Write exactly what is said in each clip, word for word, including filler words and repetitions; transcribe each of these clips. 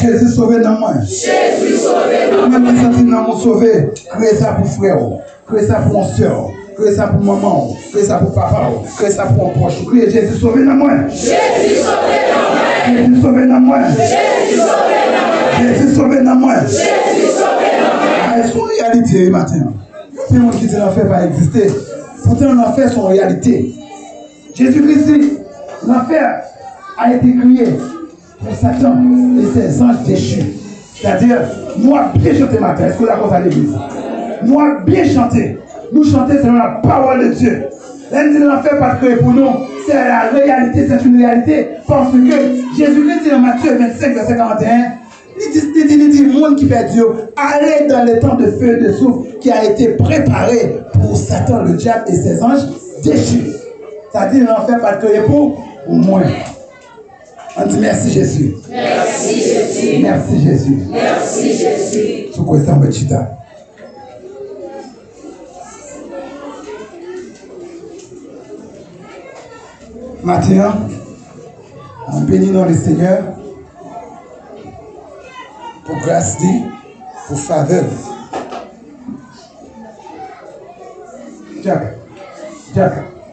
Jésus sauvé dans moi. Jésus sauvé dans moi. Même si dans mon sauvé, créez ça pour frère, créez ça pour mon soeur, créez ça pour maman, créez ça pour papa, créez ça pour mon proche. Créez Jésus sauvé dans moi. Jésus sauvé dans moi. Jésus sauvé dans moi. Jésus sauvé dans moi. Jésus sauvé dans moi. Jésus sauvé dans moi. C'est son réalité matin. C'est monde qui dit l'enfer va exister. Pourtant l'enfer c'est une réalité. Jésus-Christ, l'enfer a été créé pour Satan et ses anges déchus. C'est-à-dire, nous avons bien chanté matin. Est-ce que la cause à l'église? Nous avons bien chanté. Nous chanter selon la parole de Dieu. L'ennemi de l'enfer pas créé pour nous. C'est la réalité, c'est une réalité. Parce que Jésus-Christ dit dans Matthieu vingt-cinq, verset quarante et un, il dit, il dit, il dit, le monde qui fait Dieu, allez dans le temps de feu et de souffle qui a été préparé pour Satan, le diable et ses anges déchus. C'est-à-dire, l'enfer pas créé pour, pour moi. On dit merci Jésus. Merci Jésus. Merci Jésus. Merci Jésus. Sous quoi ça, Chita? Maintenant, on bénit dans le Seigneur pour grâce dit, pour faveur. Jack, Jack.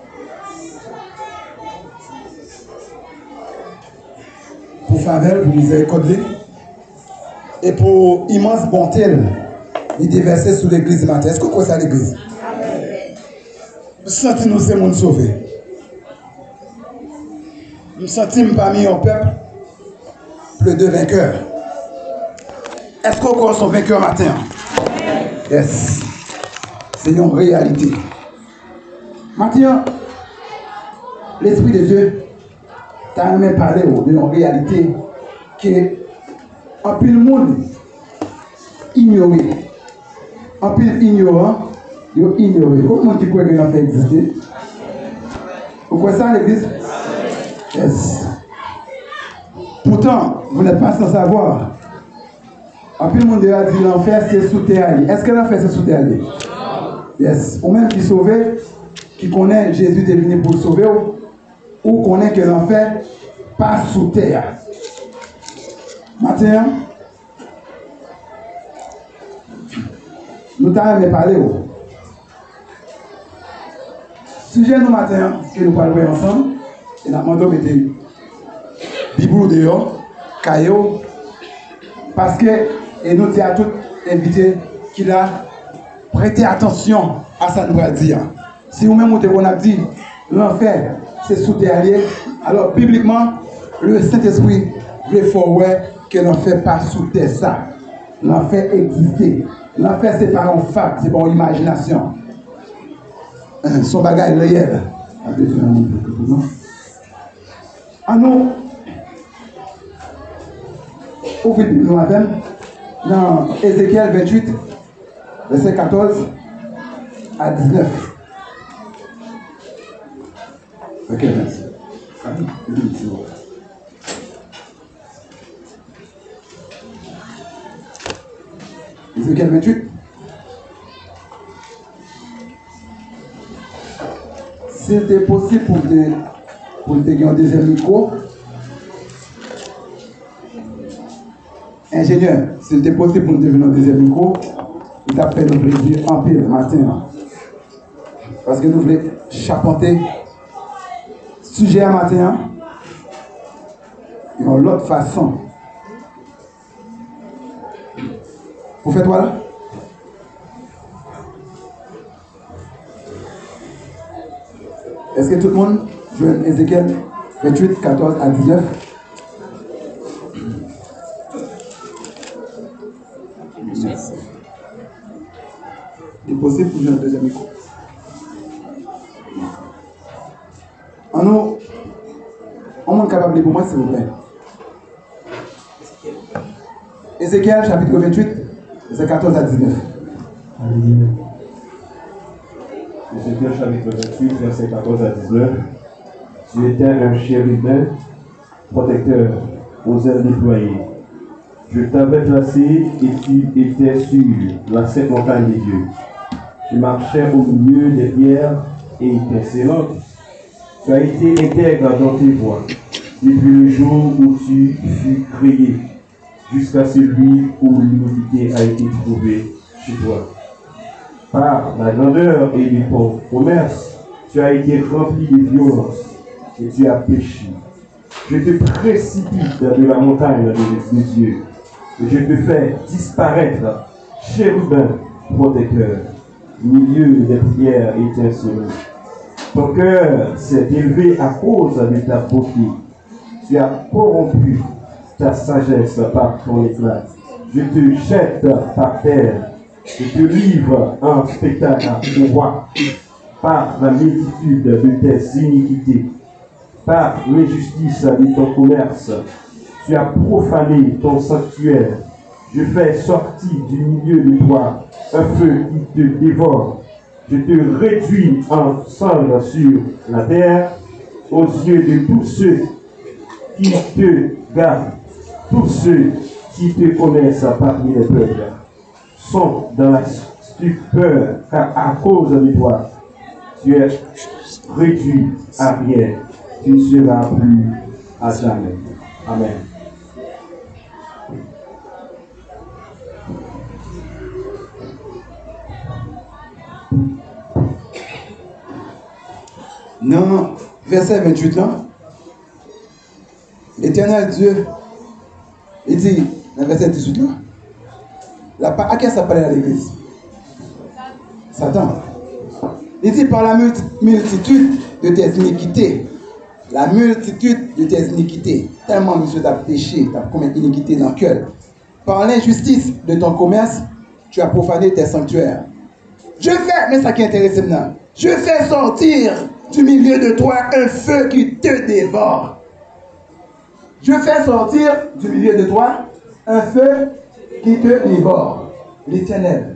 Pour faveur, pour miséricorde et pour immense bonté, il déversé sur l'église matin. Est-ce que vous connaissez l'église? Nous sentons nous ces monde sauvés. Nous sentons parmi un peuple plus de vainqueurs. Est-ce qu'on connaît son vainqueur matin? Yes. C'est une réalité. Maintenant, l'Esprit de Dieu t'a même parlé d'une réalité que en plus le monde ignore. En plus ignorant, il ignore. Comment tu crois que l'enfer existe? Vous croyez ça l'église? Yes. Pourtant, vous n'êtes pas sans savoir. En plus le monde a dit l'enfer c'est sous terre. Est-ce que l'enfer c'est sous terre? Yes. Ou même qui sauve, qui connaît Jésus est venu pour le sauver, ou connaît que l'enfer passe sous terre. Maintenant, nous t'avons parlé. Sujet nous matin, que nous parlons ensemble, et la demandé de mettre Bible dehors, caillou, parce que, et nous disons à tous invités qu'il a prêté attention à ça nous va dire. Si vous-même vous avez dit, l'enfer, c'est sous terre, alors bibliquement, le Saint-Esprit veut faire que l'enfer pas sous terre ça. L'enfer existe. L'enfer, c'est pas un fact, c'est pas une imagination. Son bagage réel. Ah non. Ouvrez nous avec dans Ézéchiel vingt-huit, verset quatorze à dix-neuf. Ok, merci. Ézéchiel vingt-huit. C'était possible pour te, pour te gagner un deuxième micro. Ingénieur, s'il était possible pour nous devenir un deuxième micro, il t'a fait nous plaisir en pile matin. Parce que nous voulons charpenter sujet à matin de l'autre façon. Vous faites quoi là? Est-ce que tout le monde joue Ézéchiel vingt-huit, quatorze à dix-neuf? C'est possible pour jouer un deuxième micro. En nous, on est capable de pour moi, s'il vous plaît. Ézéchiel chapitre vingt-huit, verset quatorze à dix-neuf. Ézéchiel chapitre vingt-huit, verset quatorze à dix-neuf. Tu étais un chérubin protecteur aux ailes déployées. Je t'avais placé et tu étais sur la sainte montagne de Dieu. Tu marchais au milieu des pierres et étincelantes. Tu as été intègre dans tes voies depuis le jour où tu fus créé jusqu'à celui où l'iniquité a été trouvée chez toi. Par la grandeur et de ton commerce, tu as été rempli de violence et tu as péché. Je te précipite de la montagne de Dieu et je te fais disparaître, chérubin protecteur, milieu des prières étincelantes. Ton cœur s'est élevé à cause de ta beauté. Tu as corrompu ta sagesse par ton éclat. Je te jette par terre. Je te livre en spectacle au roi par la multitude de tes iniquités, par l'injustice de ton commerce. Tu as profané ton sanctuaire. Je fais sortir du milieu de toi un feu qui te dévore. Je te réduis en cendres sur la terre aux yeux de tous ceux qui te gardent. Tous ceux qui te connaissent parmi les peuples sont dans la stupeur car à cause de toi, tu es réduit à rien. Tu ne seras plus à jamais. Amen. Non, verset vingt-huit là. L'Éternel Dieu, il dit, dans verset dix-huit là, la, à qui ça parlait à l'église? Satan. Il dit par la multitude de tes iniquités. La multitude de tes iniquités. Tellement monsieur t'as péché, t'as commis iniquité dans le cœur. Par l'injustice de ton commerce, tu as profané tes sanctuaires. Je fais, mais ça qui est intéressant maintenant, je fais sortir du milieu de toi un feu qui te dévore. Je fais sortir du milieu de toi un feu qui te dévore. L'Éternel.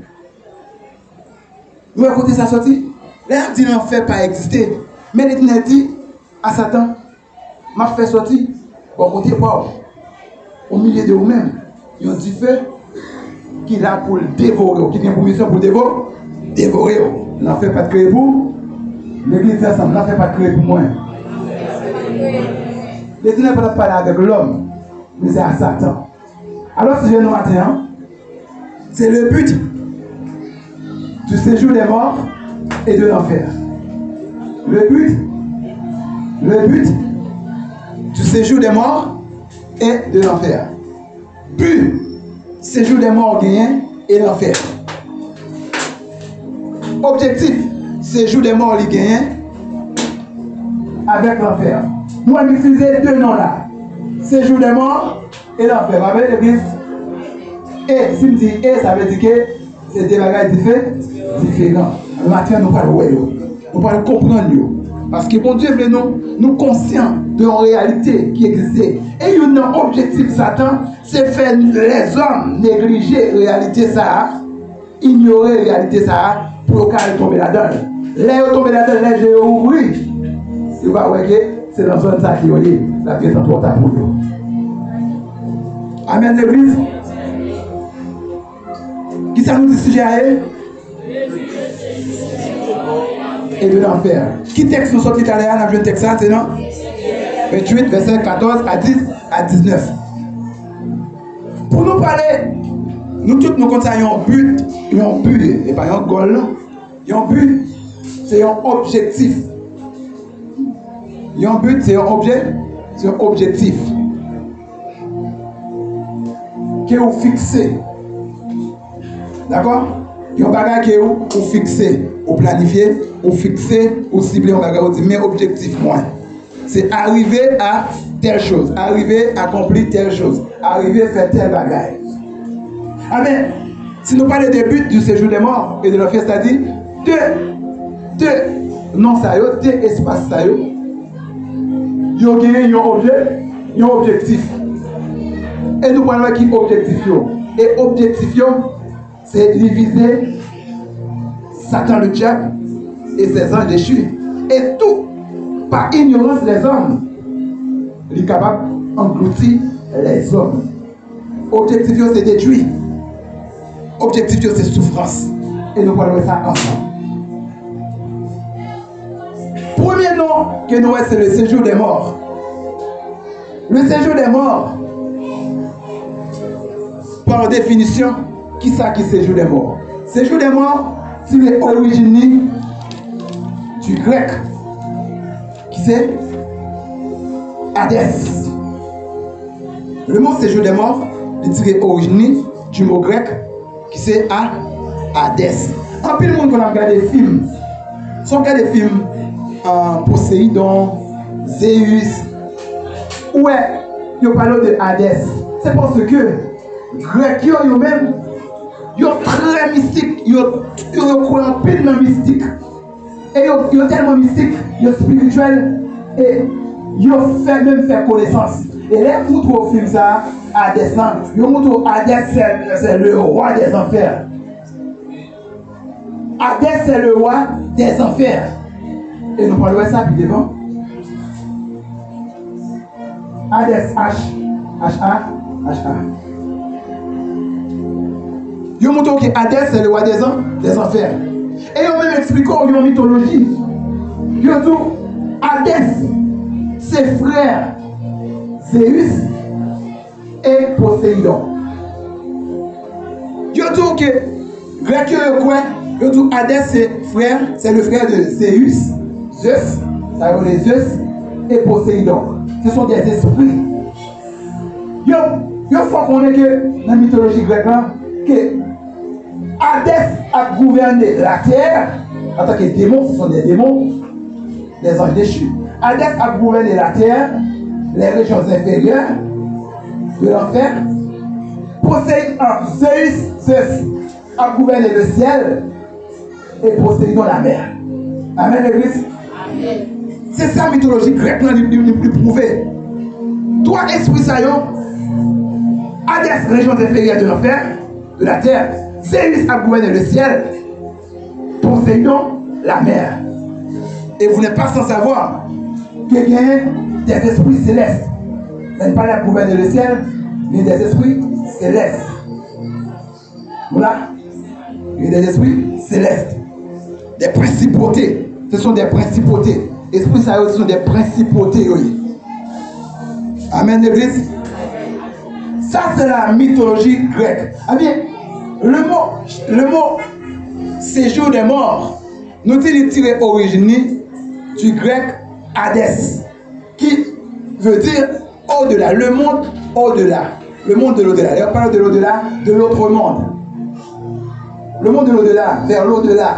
Nous écoutez ça sorti. L'air dit n'en fait pas exister. Mais l'Éternel dit à Satan, m'a fait sortir. Bon côté pas. Au milieu de vous-même, il y a un petit feu qui est là pour le dévorer, qui vient pour mission pour le dévorer. Dévorer. N'en fait pas de créer pour. L'église ensemble, n'en fait pas de créer pour moi. L'Éternel ne peut pas parler avec l'homme, mais c'est à Satan. Alors si je viens matin, c'est le but du séjour des morts et de l'enfer. Le but, le but du séjour des morts et de l'enfer. But, séjour des morts gagnés et l'enfer. Objectif, séjour des morts les gagnés avec l'enfer. Nous avons utilisé deux noms là. Séjour des morts et l'enfer. Vous voyez l'église? Et si je dis et, ça veut dire que c'est des bagages différents. Le matin, nous parlons de nous parlons comprendre. Parce que bon Dieu veut nous, nous conscients de la réalité qui existe. Et un objectif Satan, c'est faire les hommes négliger la réalité ça, ignorer la réalité ça, pour qu'elle tombe là-dedans. Les tomber là-dedans, les yeux ouverts. Il va voir que c'est dans zone ça qui est la pièce en trois pour nous. Amen l'église. Qui ça nous dit sujet à elle? Et de l'enfer. Qui texte nous sortit à l'air? On a vu un texte ça, c'est non? vingt-huit, verset quatorze à dix à dix-neuf. Pour nous parler, nous tous nous considérons un but, un but, et pas un goal. Un but, c'est un objectif. Un but, c'est un objet, c'est un objectif. Qui est au fixé. D'accord? Il y a un bagage qui est au fixé, au planifié, au fixé, au ciblé, on va dire, mais objectif moins. C'est arriver à telle chose, arriver à accomplir telle chose, arriver à faire tel bagage. Ah mais, si nous parlons des buts du séjour des morts et de l'enfer, c'est-à-dire deux, deux, non ça y est, deux espaces ça y est. Il y a un objet, il y a un objectif. Et nous parlons qui objectif. Et objectif, c'est diviser Satan le diable et ses anges déchus. Et tout, par ignorance des hommes, il est capable d'engloutir les hommes. Objectif, c'est détruire. Objectif, c'est souffrance. Et nous parlons ça ensemble. Premier nom que nous avons, c'est le séjour des morts. Le séjour des morts, par définition, qui ça qui séjour des morts? Séjour des morts, c'est l'origine du grec. Qui c'est? Hadès. Le mot séjour des morts est tiré origine du mot grec qui c'est Hadès. En plus, le monde qu'on a regardé des films, si on regarde des films en Poséidon, Zéus, ouais, ils parlent de Hadès. C'est parce que les Grecs, eux-mêmes, ils sont très mystiques, ils croient en pile dans mystique. Et ils sont tellement mystiques, ils sont spirituels, et ils ont fait même faire connaissance. Et là, vous trouvez au film ça, Hadès, ils montrent Hadès, c'est le roi des enfers. Hadès, c'est le roi des enfers. Et nous parlons de ça puis devant. Hadès, H, H-A, H-A. Ils montrent que Hadès, c'est le roi des, en, des enfers. Et ils ont même expliqué en mythologie. Ils ont dit, Hadès, ses frères, Zéus et Poséidon. Ils ont dit que Grec, ils ont dit Hadès, c'est frère, c'est le frère de Zéus, Zeus, ça veut dire Zeus et Poséidon. Ce sont des esprits. Il faut qu'on ait que dans la mythologie grecque, que Hadès a gouverné la terre en tant que démon, ce sont des démons, des anges déchus. Hadès a gouverné la terre, les régions inférieures de l'enfer. Poséidon, Zeus, Zeus a gouverné le ciel et Poséidon la mer. Amen, l'église. Amen. C'est ça la mythologie grecque, nous prouver. Trois esprits saillants, Hadès, régions inférieures de l'enfer, de la terre. Zéus a gouverné le ciel, Poséidon la mer. Et vous n'êtes pas sans savoir qu'il y a des esprits célestes. Vous n'êtes pas là pour gouverner le ciel, mais des esprits célestes. Voilà. Il y a des esprits célestes. Des principautés. Ce sont des principautés. Esprits célestes, ce sont des principautés. Oui. Amen, l'église. Ça, c'est la mythologie grecque. Ah bien, le mot, le mot séjour des morts, nous dit tiré origine du grec Hadès, qui veut dire au-delà, le monde au-delà, le monde de l'au-delà. On parle de l'au-delà, de l'autre monde. Le monde de l'au-delà, vers l'au-delà.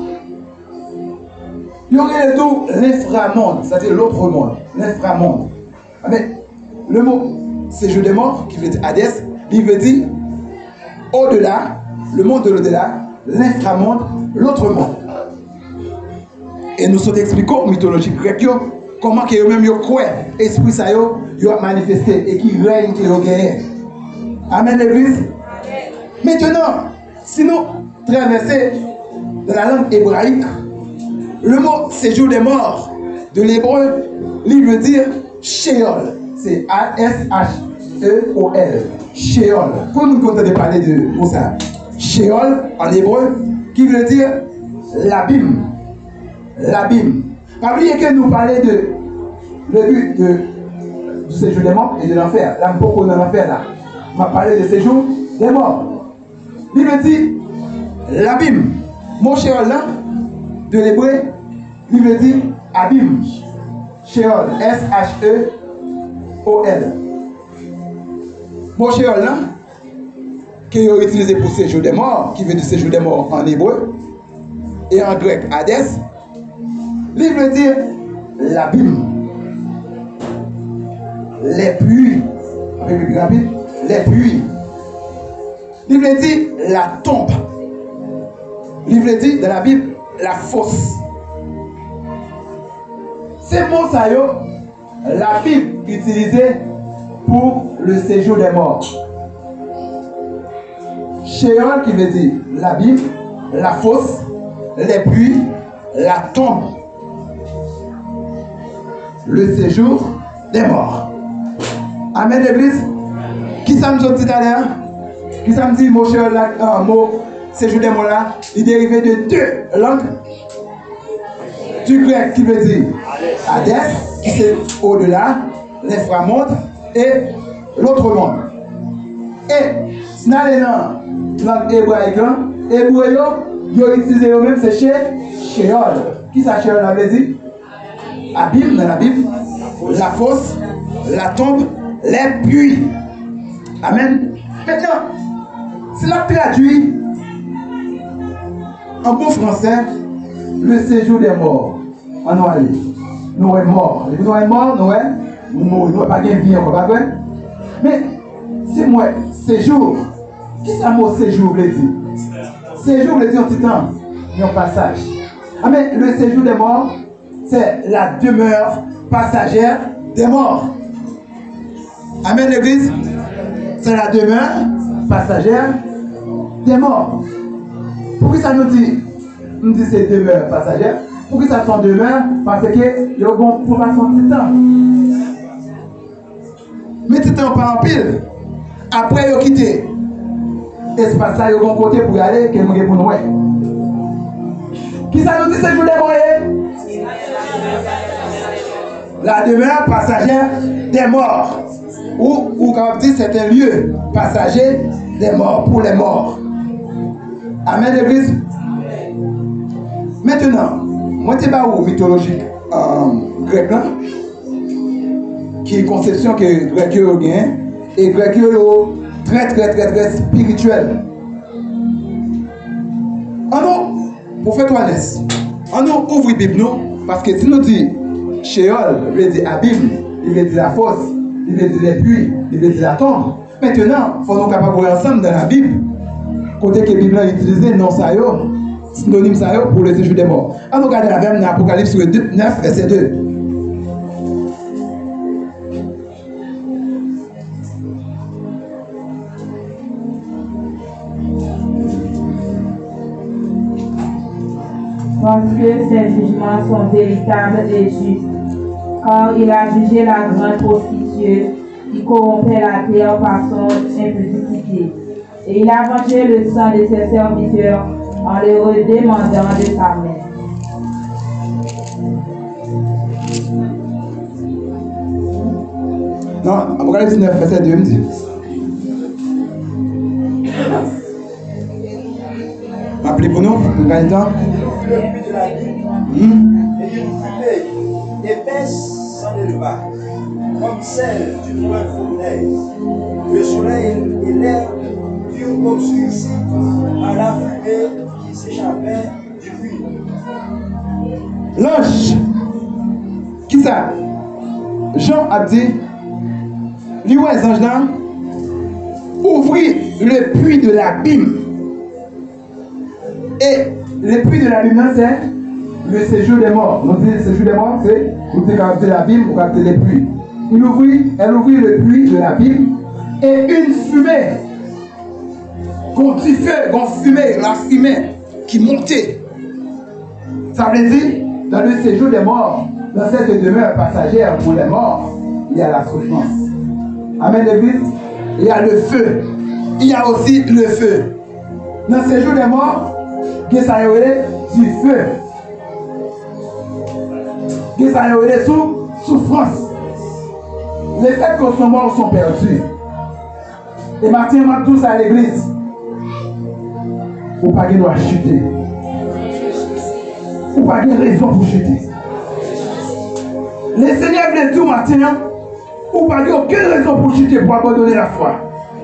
Il y aurait tout l'inframonde, c'est-à-dire l'autre monde, l'inframonde. Mais le mot séjour des morts, qui veut dire Hadès, il veut dire au-delà, le monde de l'au-delà, l'inframonde, l'autre monde. Et nous sommes expliqués en mythologie grecque comment que eux-mêmes ils croient esprit ça ils ont manifesté et qui règne qui ont gagné. Amen, l'église. Maintenant, si nous traversons dans la langue hébraïque, le mot séjour des morts de l'hébreu, il veut dire Sheol. C'est A S H E O L. Sheol. Quand nous comptons parler de ça, Sheol en hébreu, qui veut dire l'abîme. L'abîme. Pas oublier que nous parlons de le but de, du séjour des morts et de l'enfer. Là, on est dans l'enfer là. On va parler de séjour des morts. Il veut dire l'abîme. Mon Sheol là, de l'hébreu, il veut dire abîme. Sheol. S H E O L. Mon Sheol là, qui est utilisé pour séjour des morts, qui veut dire séjour des morts en hébreu, et en grec Hadès, il veut dire l'abîme, les puits, les puits. Il veut dire la tombe. Il veut dire dans la Bible la fosse. Ces mots, ça y est, la Bible utilisée pour le séjour des morts. Sheol qui veut dire l'abîme, la fosse, les puits, la tombe. Le séjour des morts. Amen, l'église. Qui ça me dit tout à l'heure? Qui ça me dit, mon cher, un mot, séjour des morts là, il dérivé de deux langues. Du grec qui veut dire Hadès, qui c'est au-delà, l'inframonde, et l'autre monde. Et Si nous allons dans la langue hébraïque, hébreu, ils utilisent eux-mêmes, c'est chez Sheol. Qui ça Sheol avait dit? Abîme dans la Bible, la fosse, la tombe, les puits. Amen. Maintenant, si on traduit en bon français, le séjour des morts, on va aller. Nous sommes morts. Nous sommes morts, nous sommes morts, pas bien vie, pas vrai? Mais, c'est moi, séjour. Qui ça mot séjour veut dire? Séjour veut dire un petit temps, un passage. Ah, mais le séjour des morts, c'est la demeure passagère des morts. Amen, l'église? C'est la demeure passagère des morts. Pourquoi ça nous dit, nous dit c'est demeure passagère? Pourquoi ça sont demeure? Parce que il y a une formation de temps. Mais tu temps pas en pile. Après, ils ont quitté. Espace là, ils ont côté pour y aller, qu'ils ont pour nous. Qui ça nous dit c'est jour des morts? La demeure passagère des morts. Ou, ou comme dit, c'est un lieu passager des morts, pour les morts. Amen, l'église. Maintenant, moi, je suis mythologique euh, grec, là, qui est une conception que les Grecs ont gagnée, et les Grecs sont très, très, très, très spirituels. En nous, pour faire toi l'aise, en nous ouvre la Bible, nous, parce que si nous disons Sheol, il veut dire abîme, il veut dire la fosse, il veut dire les puits, il veut dire la tombe. Maintenant, il faut nous capables de voir ensemble dans la Bible, côté que la Bible a utilisé, non, ça y est, synonyme ça y est, pour le séjour des morts. On va regarder la même dans Apocalypse neuf, verset deux. Parce que ces jugements sont véritables et justes, car il a jugé la grande prostituée qui corrompait la terre par son impudicité. Et il a vengé le sang de ses serviteurs en les redemandant de sa main. Non, Apocalypse neuf, verset deux me dit. Appelez pour nous, vous gagnez le temps. Et une fumée épaisse s'en éleva, comme celle d'une grande fournaise. Le soleil et l'air furent obscurcis par la fumée qui s'échappait du puits. L'ange, qui ça? Jean a dit, lui, ouais, les anges là, ouvrit le puits de l'abîme. Et le puits de l'abîme, c'est le séjour des morts. On dit le séjour des morts, c'est vous capter l'abîme, vous capter les puits. Il ouvrit, elle ouvrit le puits de l'abîme et une fumée, qu'on dit feu, qu'on fumait, la fumée qui montait. Ça veut dire, dans le séjour des morts, dans cette demeure passagère pour les morts, il y a la souffrance. Amen, l'église. Il y a le feu. Il y a aussi le feu. Dans le séjour des morts, il y a du feu. Il y a sous souffrance. Les faits que sont morts sont perdus. Et maintenant, on tous à l'église. Ou pas qu'il doit chuter. Ou pas qu'il y a raison pour chuter. Les seigneurs veulent tout maintenant. Ou pas qu'il n'y a aucune raison pour chuter, pour abandonner la foi.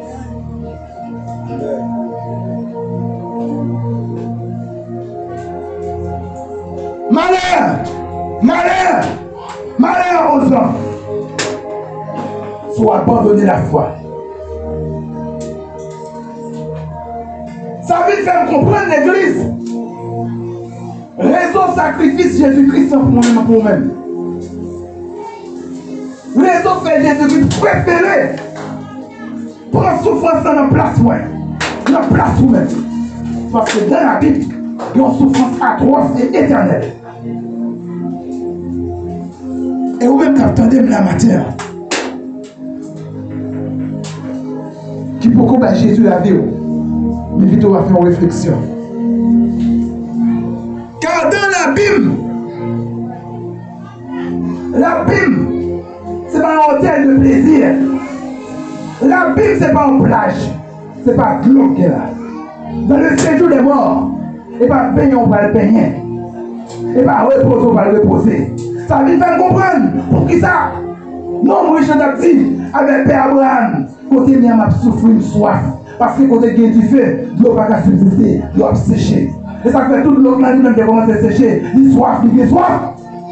Malheur! Malheur! Malheur aux hommes! Soit abandonner la foi. Ça veut faire comprendre l'église. Raison sacrifice Jésus-Christ pour moi-même pour moi-même. Raison fait Jésus-Christ préféré. Prends souffrance dans la place moi. Dans la place vous-même. Parce que dans la Bible, il y a une souffrance atroce et éternelle. Et vous-même qui attendez la matière. Qui peut combattre Jésus la vie. Mais vite on va faire une réflexion. Car dans l'abîme, l'abîme, ce n'est pas un hôtel de plaisir. L'abîme, ce n'est pas une plage. Ce n'est pas de l'eau qui est là. Dans le séjour des morts, et pas peigner, on va le peigner. Et pas reposer, on va le reposer. Ça veut faire comprendre. Pour qui ça? Non, moi, je suis dit, avec Père Abraham, côté mien m'a souffert une soif. Parce que côté qui est du feu, l'eau va pas subsister, l'eau va sécher. Et ça fait tout l'eau qui même qui commence à sécher. Il soif, il est soif.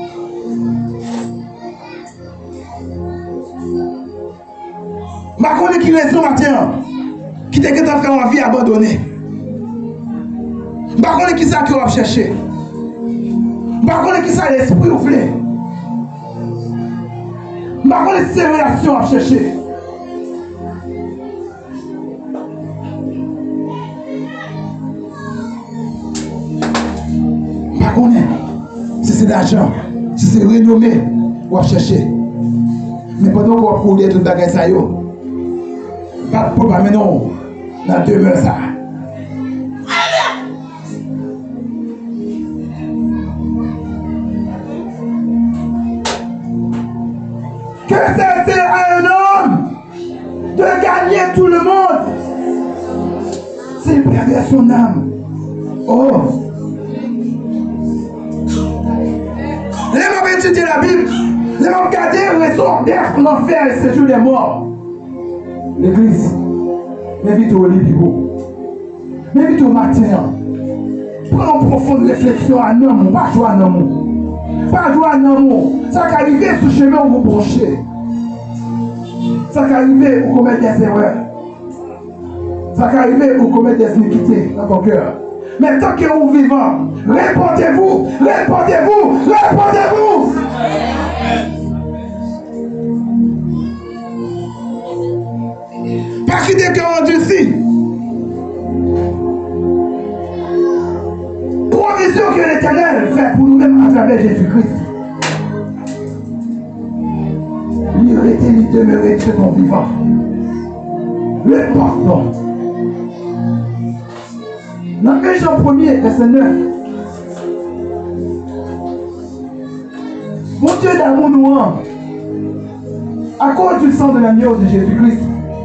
Ma connaît qui raison matin, qui te fait une vie abandonnée. Ma connaît qui ça que va chercher. Ma connaît qui ça l'esprit ou voulez. Ma connaît ces relations à chercher. Ma connaît si c'est d'argent, si c'est renommé, ou à chercher. Mais pendant qu'on va courir tout le bagage ça yo. Pas de problème, non. Dans demeure ça. Que c'était à un homme de gagner tout le monde. C'est perdre son âme. Oh. Les gens étudier la Bible. Les gens regarder raison d'être l'enfer et le séjour des morts. L'église, m'invite au lit Bibo. M'invite au matin. Prends une profonde réflexion à l'amour, pas jouer à l'amour. Pas jouer à l'amour. Ça qui arrive sur le chemin où vous branchez. Ça qui arrive où vous commettez des erreurs. Ça qui arrive où vous commettez des iniquités dans ton cœur. Mais tant que vous vivez, répondez-vous, répondez-vous, répondez-vous. Parce qu'il est endurci. Provision que l'Éternel fait pour nous-mêmes à travers Jésus-Christ. Lui était, lui demeurait chez ton vivant. Le pardon. Dans un Jean premier, verset neuf. Mon Dieu d'amour nous rend, à cause du sang de l'agneau de Jésus-Christ,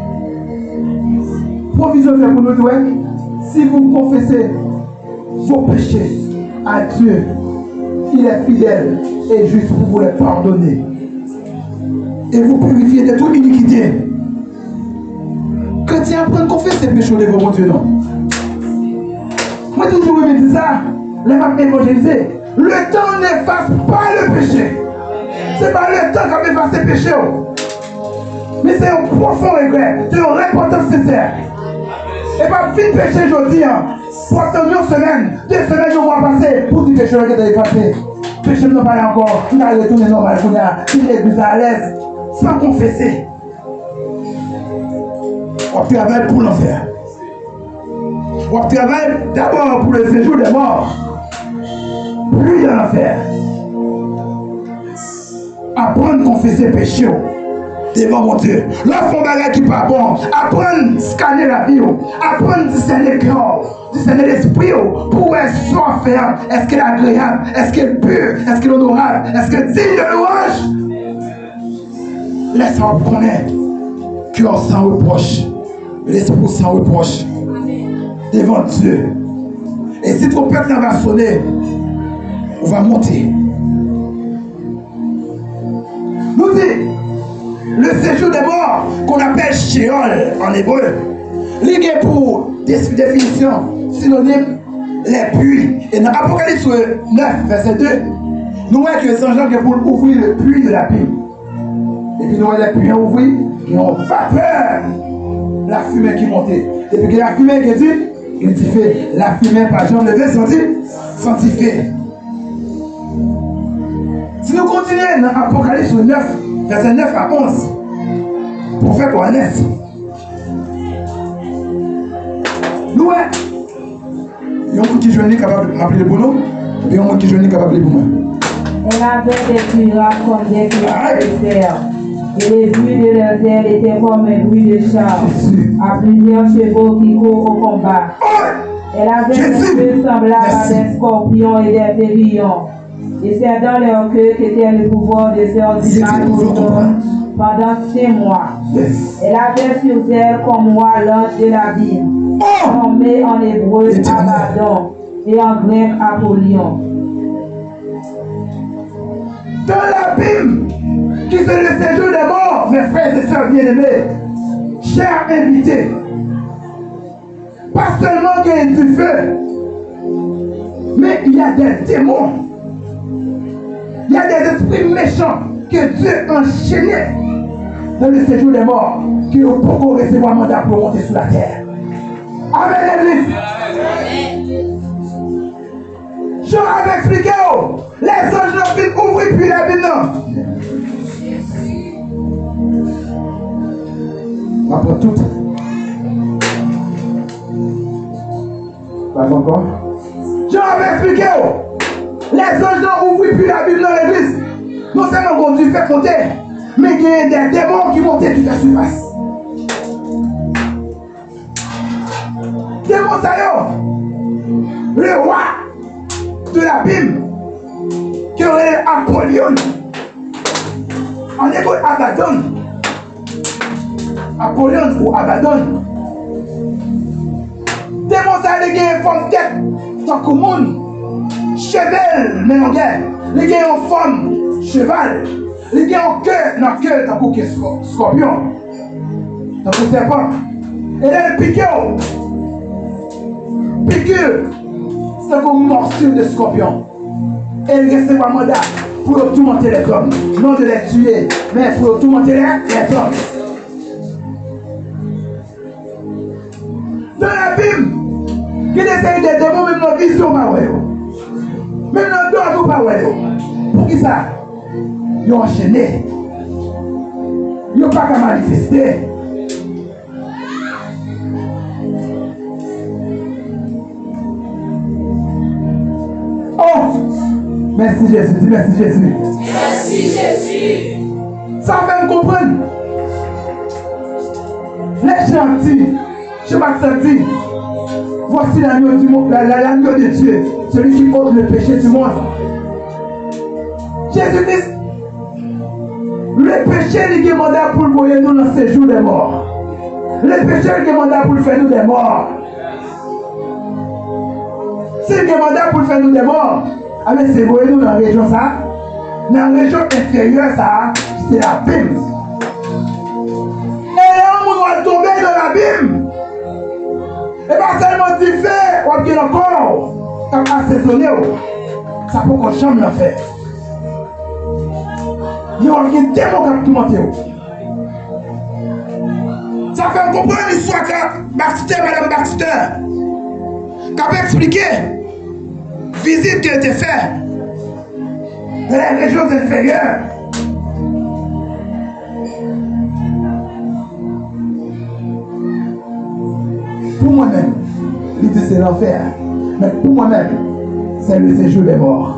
provision fait pour nous douer, si vous confessez vos péchés à Dieu, il est fidèle et juste pour vous les pardonner et vous purifier de toute iniquité. Chrétien, apprendre à confesser les péchés devant mon Dieu, non? Moi, toujours, je me dis ça, les femmes évangélisées, le temps n'efface pas le péché. Ce n'est pas le temps qui efface le péché. Mais c'est un profond regret, c'est une repentance sincère. Et pas fin péché aujourd'hui, pourtant une semaine, deux semaines, je vais passer pour dire péché que tu as effacé. Péché ne pas encore, tu n'as retourné normal, tu n'es plus à l'aise, sans confesser. On travaille pour l'enfer. On travaille d'abord pour le séjour des morts. Plus dans l'enfer. Apprendre à confesser péché devant mon Dieu. L'offre mon bagage qui n'est pas bon. Apprendre à scanner la vie. Apprendre à discerner le cœur. Discerner l'esprit. Pour être soif. Est-ce qu'elle est agréable? Est-ce qu'elle est pure? Est-ce qu'elle est honorable? Est-ce qu'elle est digne de louange? Laisse-moi connaître. Cœur sans reproche. L'esprit sans reproche. Devant Dieu. Et si ton peuple va sonner, on va monter. Nous dit, le séjour des morts, qu'on appelle Sheol en hébreu, lié pour définition, synonyme, les puits. Et dans Apocalypse neuf, verset deux, nous voyons que Saint Jean est pour ouvrir le puits de la Bible. Et puis nous voyons les puits ouverts qui ont vapeur, la fumée qui montait. Et puis la fumée qui dit, il dit fait, la fumée par Jean levé, senti, sanctifié. Si nous continuons dans Apocalypse neuf, verset neuf à onze, pour faire connaître, nous, il y a un qui est capable de m'appeler pour nous, et il y a un qui est capable de m'appeler pour moi. Elle avait des miracles comme des cris de terre. Et les bruits de leur terre étaient comme un bruit de char, à plusieurs chevaux qui courent au combat. Elle avait des yeux semblables à des scorpions et des aiguillons. Et c'est dans leur queue qu'était le pouvoir de faire du mal aux hommes pendant cinq mois. Yes. Elle avait sur elle comme moi l'ange de l'abîme, Oh! nommé en hébreu Éternel. Abaddon et en grec Apollyon. Dans l'abîme, qui c'est le séjour des morts, mes frères et sœurs bien-aimés, chers invités, pas seulement qu'il y a du feu, mais il y a des démons, il y a des esprits méchants que Dieu a enchaînés dans le séjour des morts, qui ont beaucoup recevoir mandat pour monter sur la terre. Amen, l'église. Je avais expliqué, oh, les anges n'ont pu ouvrir puis la Bible, non. On prend tout. Pas encore. Je avais expliqué, oh, les anges n'ont ouvert puis la Bible dans l'église. Non seulement qu'on Dieu fait compter, mais qu'il y a des démons qui montent toute la surface. Démons, ça y est, le roi de l'abîme, qui aurait Apollyon, en écoute Abaddon, Apollyon ou Abaddon, démon ça les gars en forme tête, tant que monde, cheval, mais non guerre, les gars en forme, cheval, les gars en cœur, dans cœur, tant que scorpion, tant que serpent, et là le piqueur, piqûre. C'est comme morsure de scorpion. Et il reste pas mandat pour tourmenter les hommes. Non de les tuer, mais pour tourmenter les hommes. Dans l'abîme, qui essaye des démons, même dans la vision, même dans le dos, pas. Pour qui ça? Ils ont enchaîné. Ils n'ont pas qu'à manifester. Oh! Merci Jésus, dis merci Jésus. Merci Jésus. Ça fait me comprendre. Les gentils, je m'attendis. Voici l'agneau du monde, l'agneau de Dieu, celui qui ôte le péché du monde. Jésus-Christ, le péché il est mandat pour le voyer nous dans ce jour des morts. Le péché il est mandat pour le faire nous des morts. Si il y a mandat pour faire nous des morts, alors c'est vous nous dans la région ça, dans la région inférieure ça, c'est l'abîme. Et là, on va tomber dans l'abîme. Et pas seulement du fait, on vient encore, comme assaisonné, ça peut qu'on chambre la faire. Il y a un démon qui a tout monté. Ça fait comprendre l'histoire que Baxter, Madame Baxter, qui a expliqué visite qui a été faite dans les régions inférieures. Pour moi-même, l'idée c'est l'enfer. Mais pour moi-même, c'est le séjour des morts.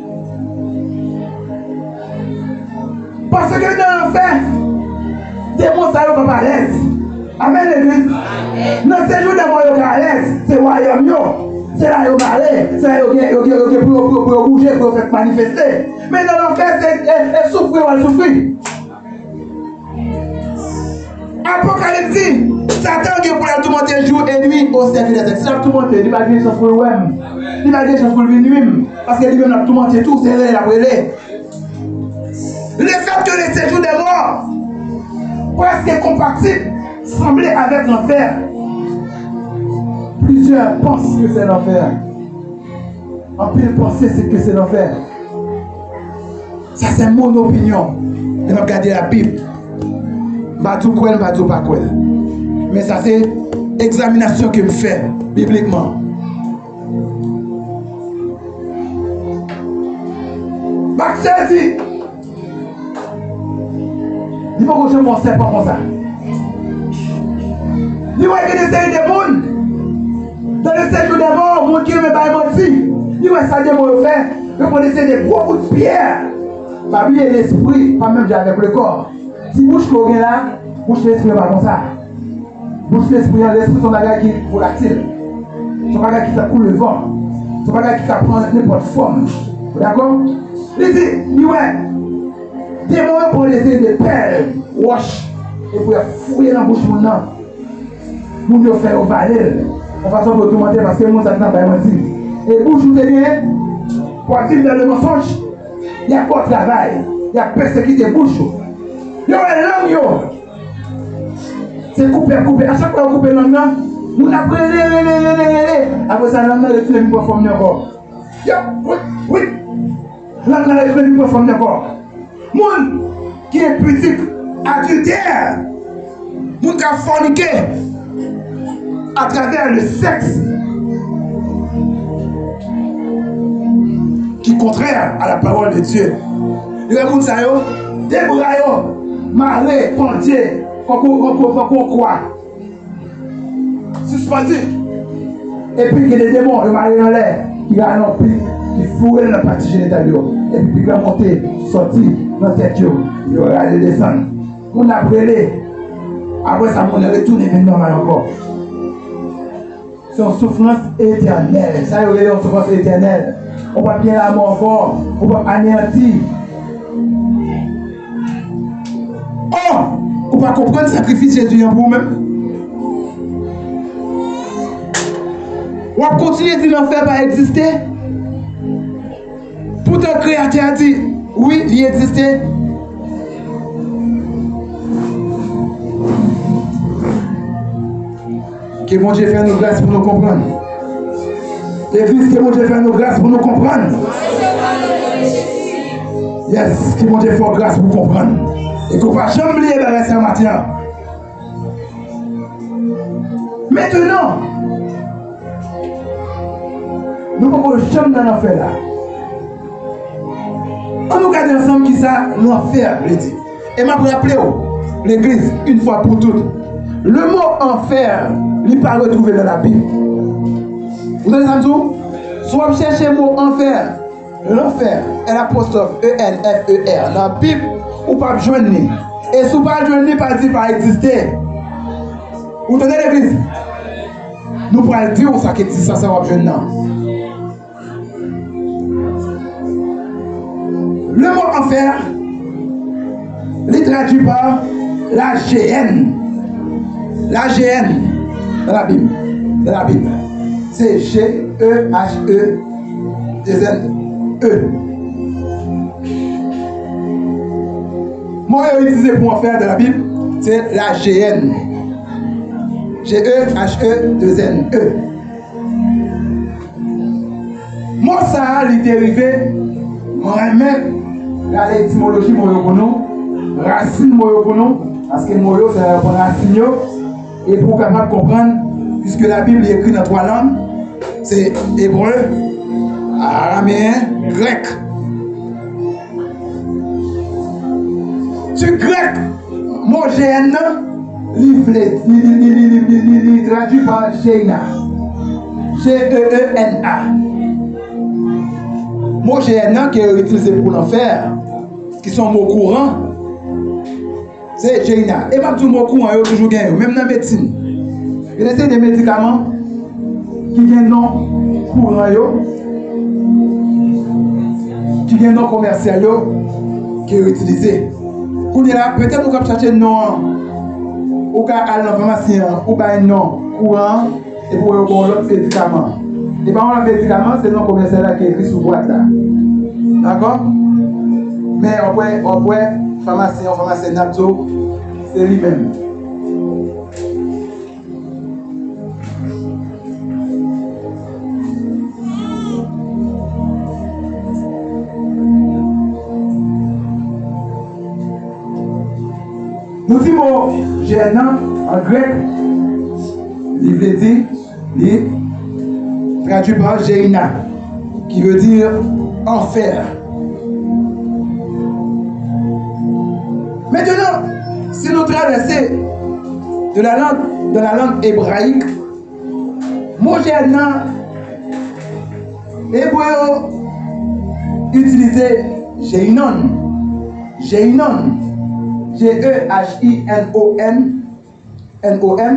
Parce que dans l'enfer, des mots ça ne va pas à l'aise. Amen l'église. Dans le séjour des morts, il y a à l'aise. C'est royaume. C'est là où il c'est là où il pour bouger, pour faire manifester. Mais dans l'enfer, c'est souffrir ou souffrir. Apocalypse dit, Satan qui est pour la tourmenter jour et nuit au service des textes. Il a tourmenté, il va dire chance pour le web. Il va dire chance pour le nuit. Parce qu'il a tourmenté tout, c'est vrai, la brûlé. Le fait que le séjour des morts, presque compatible, semblait avec l'enfer. Plusieurs pensent que c'est l'enfer. En plus de penser c'est que c'est l'enfer. Ça c'est mon opinion. Et regardez la Bible. Pas tout quoi, pas tout pas quoi. Mais ça c'est examination que je fais bibliquement. Baxter dit, il faut que je m'en sers pas comme ça. Il faut que j'essaye des mondes. Dans le séjour des morts, mon Dieu ne m'a pas menti. Il faut que ça démon fait. Il faut laisser des gros coups de pierre. Ma vie est l'esprit, pas même avec le corps. Si bouche qu'on est là, bouche l'esprit pas comme ça. Bouche l'esprit, l'esprit son bagage qui est volatile. Son bagage qui coule le vent. Son bagage qui prend n'importe forme. D'accord? Il dit, ouais, démon pour laisser des perles wash, et pour fouiller dans la bouche de gens. Pour nous faire au balai, en façon pour tout monter parce que moi, ça n'a pas menti. Et bouche vous avez pour vivre dans le mensonge, il y a pas de travail, il y a persécuté bouche. Il y a une langue, c'est coupé, coupé. À chaque fois qu'on coupe la langue, nous apprenons, après ça, la langue est une fois formée encore. Oui, oui. La langue est une fois formée encore. Moun qui est pudique, adultère, moun qui a forniqué à travers le sexe qui est contraire à la parole de Dieu. Il y a des gens qui ont des marées, pontiers, qu'on croit. Suspendu. Et puis il y a des démons, le mari dans l'air, qui a un pic, qui fouillent dans la partie génitale. Et puis il va monter, sortir dans la tête. Il va aller descendre. On a brûlé. Après ça, on est retourné normal encore. C'est une souffrance éternelle. Ça, il y a une souffrance éternelle. On va bien la mort encore. On va anéantir. Oh! On va comprendre le sacrifice de Jésus pour vous-même. On va continuer de l'enfer va exister. Pourtant, le Créateur a dit, oui, il existait. Que mon Dieu fasse nos grâces pour nous comprendre. L'église, que mon Dieu fasse nos grâces pour nous comprendre. Yes, que mon Dieu fasse grâce pour comprendre. Et qu'on ne va jamais oublier le reste en matin. Maintenant, nous ne pouvons jamais dans l'enfer là. On nous garde ensemble qui ça, l'enfer, je dis. Et je vais rappeler l'église une fois pour toutes. Le mot enfer, il n'est pas retrouvé dans la Bible. Vous avez entendu? Soit vous cherchez le mot enfer, l'enfer, l'apostrophe E N F E R, dans la Bible, ou pas joindre. Et si vous ne pas joindre, pas dire pas exister. Vous entendez l'église? Nous pourrons dire où ça qui existe, ça, ça va joindre. Le mot enfer, il traduit par la G N. La G N dans la Bible. Dans la Bible. C'est G E H E deux N E. Moi, j'ai utilisé pour enfer dans la Bible, c'est la G N. G E H E deux N E. Moi, ça a dérivé, moi-même, l'étymologie moyokono, racine moyokono, parce que moyo c'est la racine, et pour capable comprendre, puisque la Bible est écrite dans trois langues, c'est hébreu, araméen, grec. Du grec, mot G N, il traduit par Géna. G E E N A. Mot G N qui est utilisé pour l'enfer, qui sont mots courants, c'est Géna. Et même tout mot courant, il y a toujours gagné, même dans la médecine. Il y a des médicaments qui ont un nom courant, qui ont un nom commercial qui est utilisé. Peut-être que vous pouvez chercher un nom, ou aller dans la pharmacie, ou un nom courant, et pour avoir l'autre médicament. Et par exemple, le médicament, c'est le nom commercial qui est écrit sur la boîte là. D'accord? Mais on peut, on peut, pharmacien, pharmacien Nato, c'est lui-même. Nous disons gênant en grec, il veut dire, il traduit par Géina, qui veut dire enfer. Maintenant, si nous traversons de la langue, de la langue hébraïque, mot gênant, hébreu utilisé Géinon, Géinon. G E H I N O N N O M.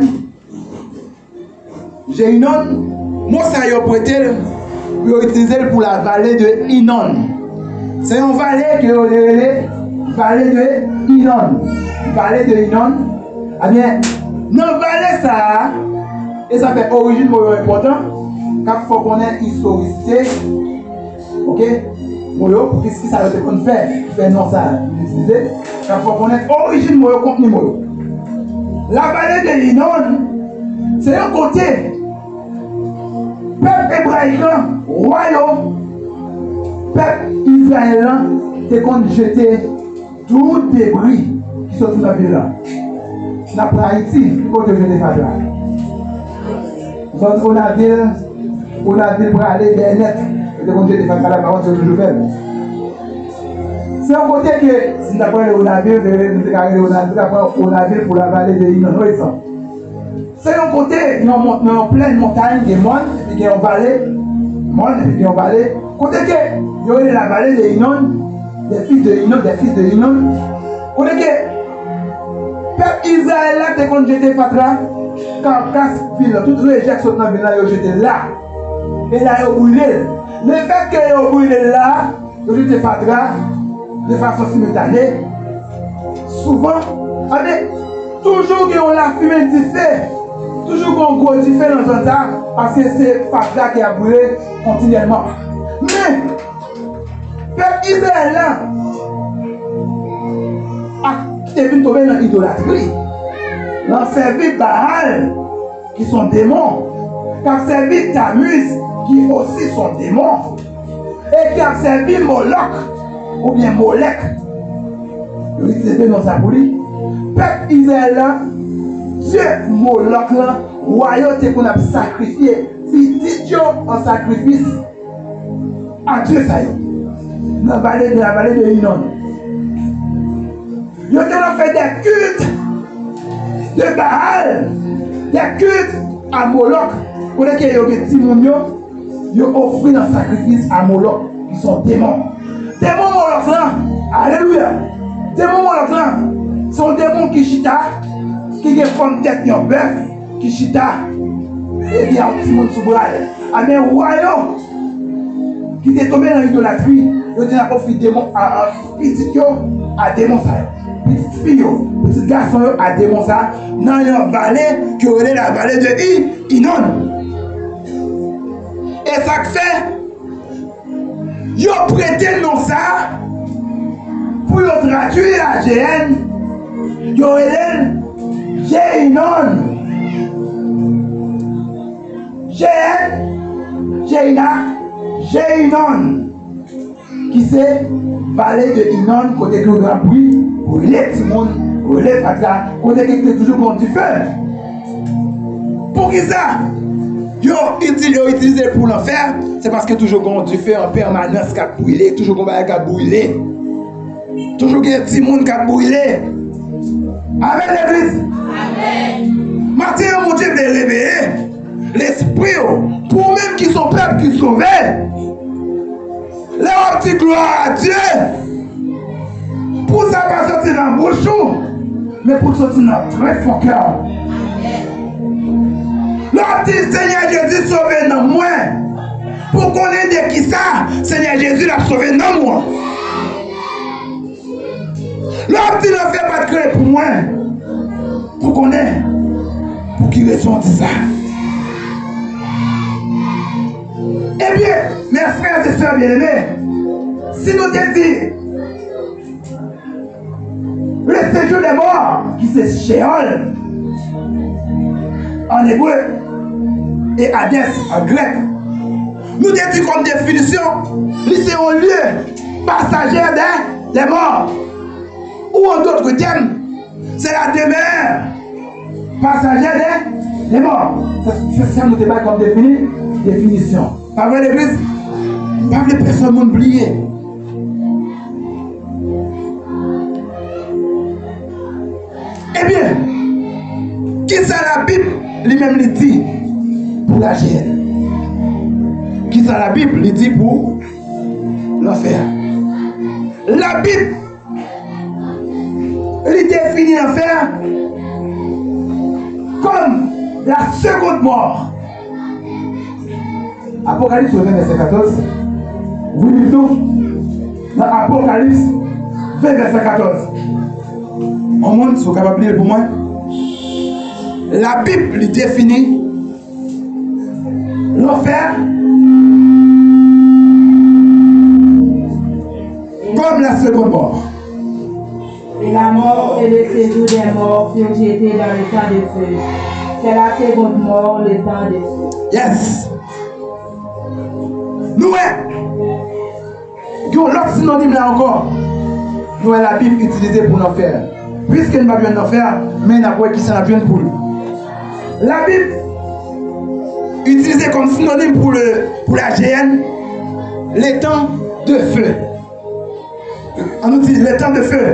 Géinon, moi ça y a prêté, pour utiliser pour la vallée de Inon. C'est une vallée qui est la vallée de Inon. Vallée de Inon. Eh bien, dans la vallée ça, et ça fait origine important, quand il faut connaître l'historicité, ok? Pour qu'est-ce que ça veut dire qu'on fait? Fait non ça, utiliser. Quand il faut connaître l'origine de contenu. La vallée de Inon, c'est un côté. Peuple hébraïque, royaume, peuple israélien, c'est qu'on jetait tout débris qui sont dans la ville là. Dans Haïti, il faut que je les fasse là. Donc on a dit, on a dit pour aller vers net, et qu'on jette des faces là, par contre c'est toujours faible. C'est un côté que, si on a parlé on a vu, on a vu pour la vallée de Inon. C'est un côté, nous sommes en pleine montagne des moines, et puis en vallée, moines, et puis en vallée. Côté que, il y aurait la vallée de Inon, des fils de Inon, des fils de Inon. Côté que, peuple Israël là, dès qu'on jetait Fatra, quand casse ville, toutes les gens qui sont dans la ville là, ils jeté là. Et là, ils ont brûlé. Le fait qu'ils ont brûlé là, ils ont jeté Fatra de façon simultanée. Souvent, avec toujours qu'ils ont la fumée du feu. Toujours qu'on gros différent dans ça, parce que c'est Fatra qui a brûlé continuellement. Mais, peuple Israël là, a venu tomber dans l'idolâtrie. Dans servi Baal, qui sont démons, qui a servi Tammuz, qui aussi sont démons, et qui a servi Moloch, ou bien Molech. Vous utilisez dans sa boulie. Peuple Israël là, Dieu Moloch là, royauté qu'on a sacrifié, petit Dieu en sacrifice à Dieu ça y est. Dans la vallée de la vallée de Inon. Ils ont fait des cultes de Baal, des cultes à Moloch. Pour lesquels ils ont des timonios, ils ont offert un sacrifice à Moloch, qui sont démons. Démons Moloch là, alléluia. Démons Moloch là, sont démons qui chita, qui ont forme tête de bœuf, qui chita, et bien un petit monde sous bras. Ah mais royaume, qui est tombé dans l'idolâtrie, ils ont offert démons à un petit Dieu, à démons ça. Petite fille, petit garçon à démon ça, dans une vallée qui est la vallée de Inon. Et ça fait, ils ont prêté le nom ça pour traduire la G N. Ils ont dit Géinon. G N, Géina, Géinon. Qui c'est vallée de Inon, côté que le grand bruit. Pour les petits monde, pour les patras, on est toujours contre du feu. Pour qui ça? Ils ont utilisé pour l'enfer, c'est parce que toujours contre du feu en permanence qui a brûlé, toujours qu'on va qui a brûlé. Toujours qu'il y a un petit monde qui a brûlé. Amen l'église. Amen. Maintenant, mon Dieu veut réveiller l'esprit pour même qui sont peuples qui sont sauvés. Leur petite gloire à Dieu. Pour ça, pas sortir dans le bouche, mais pour sortir dans le très fort cœur. L'homme dit Seigneur Jésus sauvé dans moi. Pour qu'on ait de qui ça, Seigneur Jésus l'a sauvé dans moi. L'homme dit ne fait pas de créer pour moi. Pour qu'on ait, pour qu'il ressente ça. Eh bien, mes frères et sœurs bien-aimés, si nous te disons, le séjour des morts, qui c'est Sheol, en hébreu, et Hadès, en grec. Nous disons comme définition, c'est un lieu passager des, des morts. Ou en d'autres termes, c'est la demeure passagère des, des morts. C'est ça nous débat comme défini, définition. Pas vrai l'église? Pas les personnes oubliées. Eh bien, qui ça la Bible lui-même lui dit pour la G N? Qui ça la Bible lui dit pour l'enfer? La Bible lui définit l'enfer comme la seconde mort. Apocalypse vingt, verset quatorze. Vous lisez tout dans Apocalypse vingt, verset quatorze. Au monde, ils sont capables de lire pour moi. La Bible lui définit l'enfer comme la seconde mort. Et la mort est le séjour des morts surjeté dans le temps de feu. C'est la seconde mort, le temps de feu. Yes. Nous, nous l'autre synonyme là encore. Nous, la Bible utilisée pour l'enfer. Puisque nous n'avons pas besoin d'enfer, mais nous avons qui s'en a besoin pour nous. La Bible utilisée comme synonyme pour, le, pour la G N, les temps de feu. On utilise les temps de feu.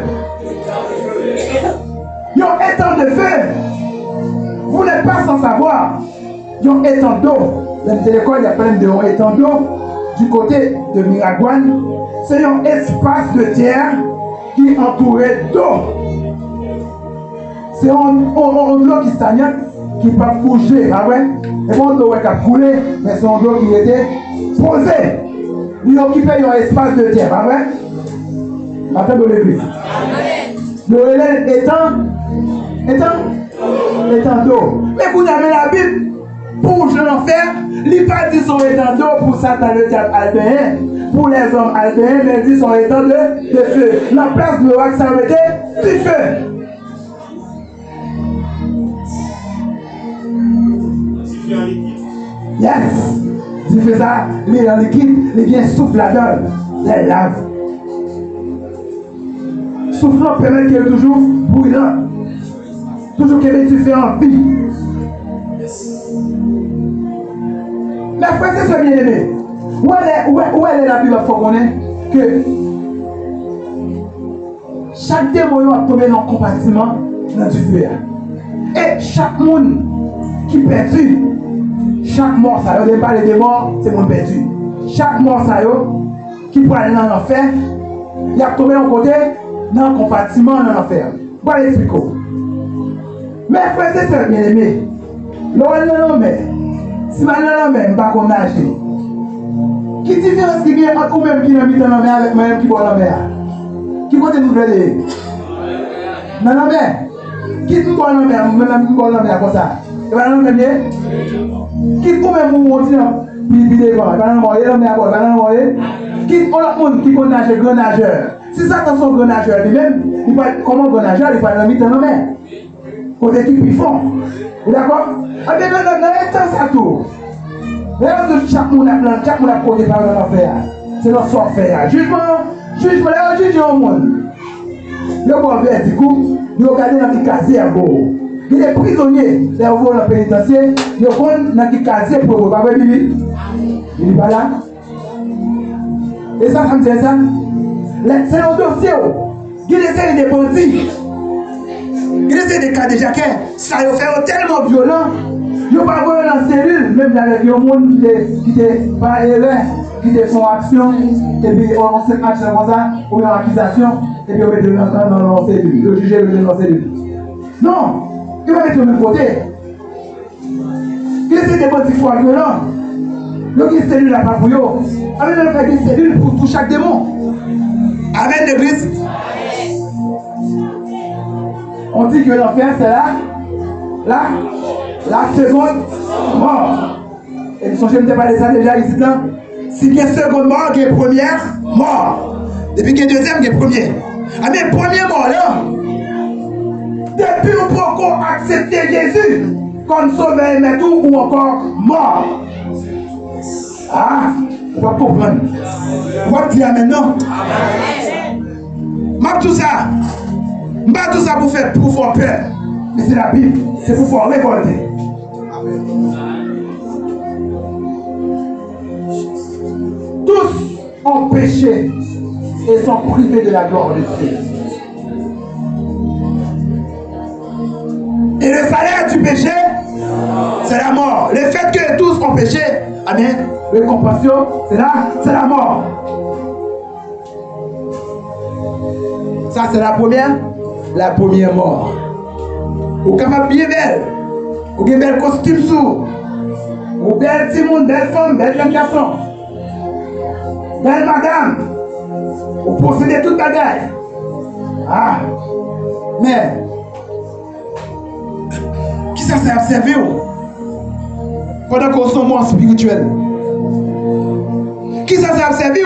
Il y a un temps de feu. Vous n'êtes pas sans savoir. Il y a un étang d'eau. Dans l'école, il y a plein de étang d'eau du côté de Miragouane. C'est un espace de terre qui est entouré d'eau. C'est un eau qui stagne, qui ne peut pas bouger. Ah ouais? Et bon, l'eau qui a coulé, mais c'est un eau qui était posé. Il occupait un espace de terre. Ah ouais? Maintenant, de l'église. Le relais étant, étant, étant d'eau. Mais vous avez la Bible pour l'enfer, il n'a pas dit son étant d'eau pour Satan le diable aldéen, pour les hommes aldéens, mais il dit son étant de, de feu. La place de l'oracle, ça aurait été du feu. Yes! Si fait ça, il est en liquide, il vient souffle là-dedans, les lave. Soufflant permet qu'il est toujours brûlant. Toujours qu'il est différent en vie. Mais frère, c'est ce bien-aimé. Où elle est, où est, où elle est la Bible, il faut qu'on ait que chaque démon a tombé dans le compartiment dans du feu. Et chaque monde qui est perdu, chaque mort, ça y est, pas les démons, c'est mon perdu. Chaque mort, ça y est, qui peut aller dans l'enfer, il a tombé d'un côté, dans le compartiment dans l'enfer. Voilà l'expliquer. Mais frère, c'est ça, bien aimé. L'on non, mais si maintenant, même, pas qu'on nage. Qui différence qui vient entre vous-même qui n'a mis dans la mer avec moi-même qui boit dans la mer? Qui côté nous plaît? Dans la mer? Qui nous boit dans la mer? Même qui boit dans la mer comme ça? Et bien, dans la mer, qui vous-même vous montez dans puis puis des grands? Et bien, dans la mer, dans la mer, qui on a monde qui connaît nager grand nageur? Si ça dans son grand nageur lui-même, il va comment grand nageur, il va dans la mer dans la mer. Côté qui puis fond. Vous d'accord? Ah bien, dans la mer, ça tourne. Chaque monde a chaque monde a posé par l'enfer. C'est notre enfer. Jugement, jugement, là, juge au monde. Le bon verre, du coup, nous regardons dans le casier à gauche. Il est prisonnier, les envoie dans le pénitentiaire, ils vont dans le casier pour vous. Pas vrai, Bibi? Il n'est pas là. Et ça, ça me dit ça. C'est un dossier. Il essaie des bandits. Il essaie des cas de Jacquet. Ça a fait tellement violent. Ils n'ont pas volé dans la cellule, même avec le monde qui était pas erreur, qui était son action, et puis on sait action comme ça, ou une accusation, et puis on met dans la cellule, le juge le dans la cellule. Non, il va mettre de même côté. Il essaie de prendre des fois violents. Donc il y a une cellule là pas pour eux. Avec une cellule pour tout chaque démon. Amen l'église. On dit que l'enfer c'est là, là. La seconde mort. Et nous sommes jamais parlé de ça déjà ici. Si bien seconde mort, il y a première mort. Depuis qu'il y a deuxième, il y a premier. Ah mais premier mort là. Depuis nous pouvons accepter Jésus comme sauveur mais tout ou encore mort. Ah, on va comprendre. On va dire maintenant. Amen. Tout ça. Pas tout ça pour faire pour faire peur. Mais c'est la Bible. C'est pour faire révolter. Tous ont péché et sont privés de la gloire de Dieu. Et le salaire du péché, c'est la mort. Le fait que tous ont péché, amen, le compassion, c'est là, c'est la mort. Ça, c'est la première, la première mort. Ou capable bien belle, ou bien bel costume sous, ou belle Timon, belle femme, belle jeune garçon, belle madame, ou posséder toute bagaille. Ah, Mais, qui ça s'est observé pendant qu'on est mort spirituel? Qui ça s'est observé?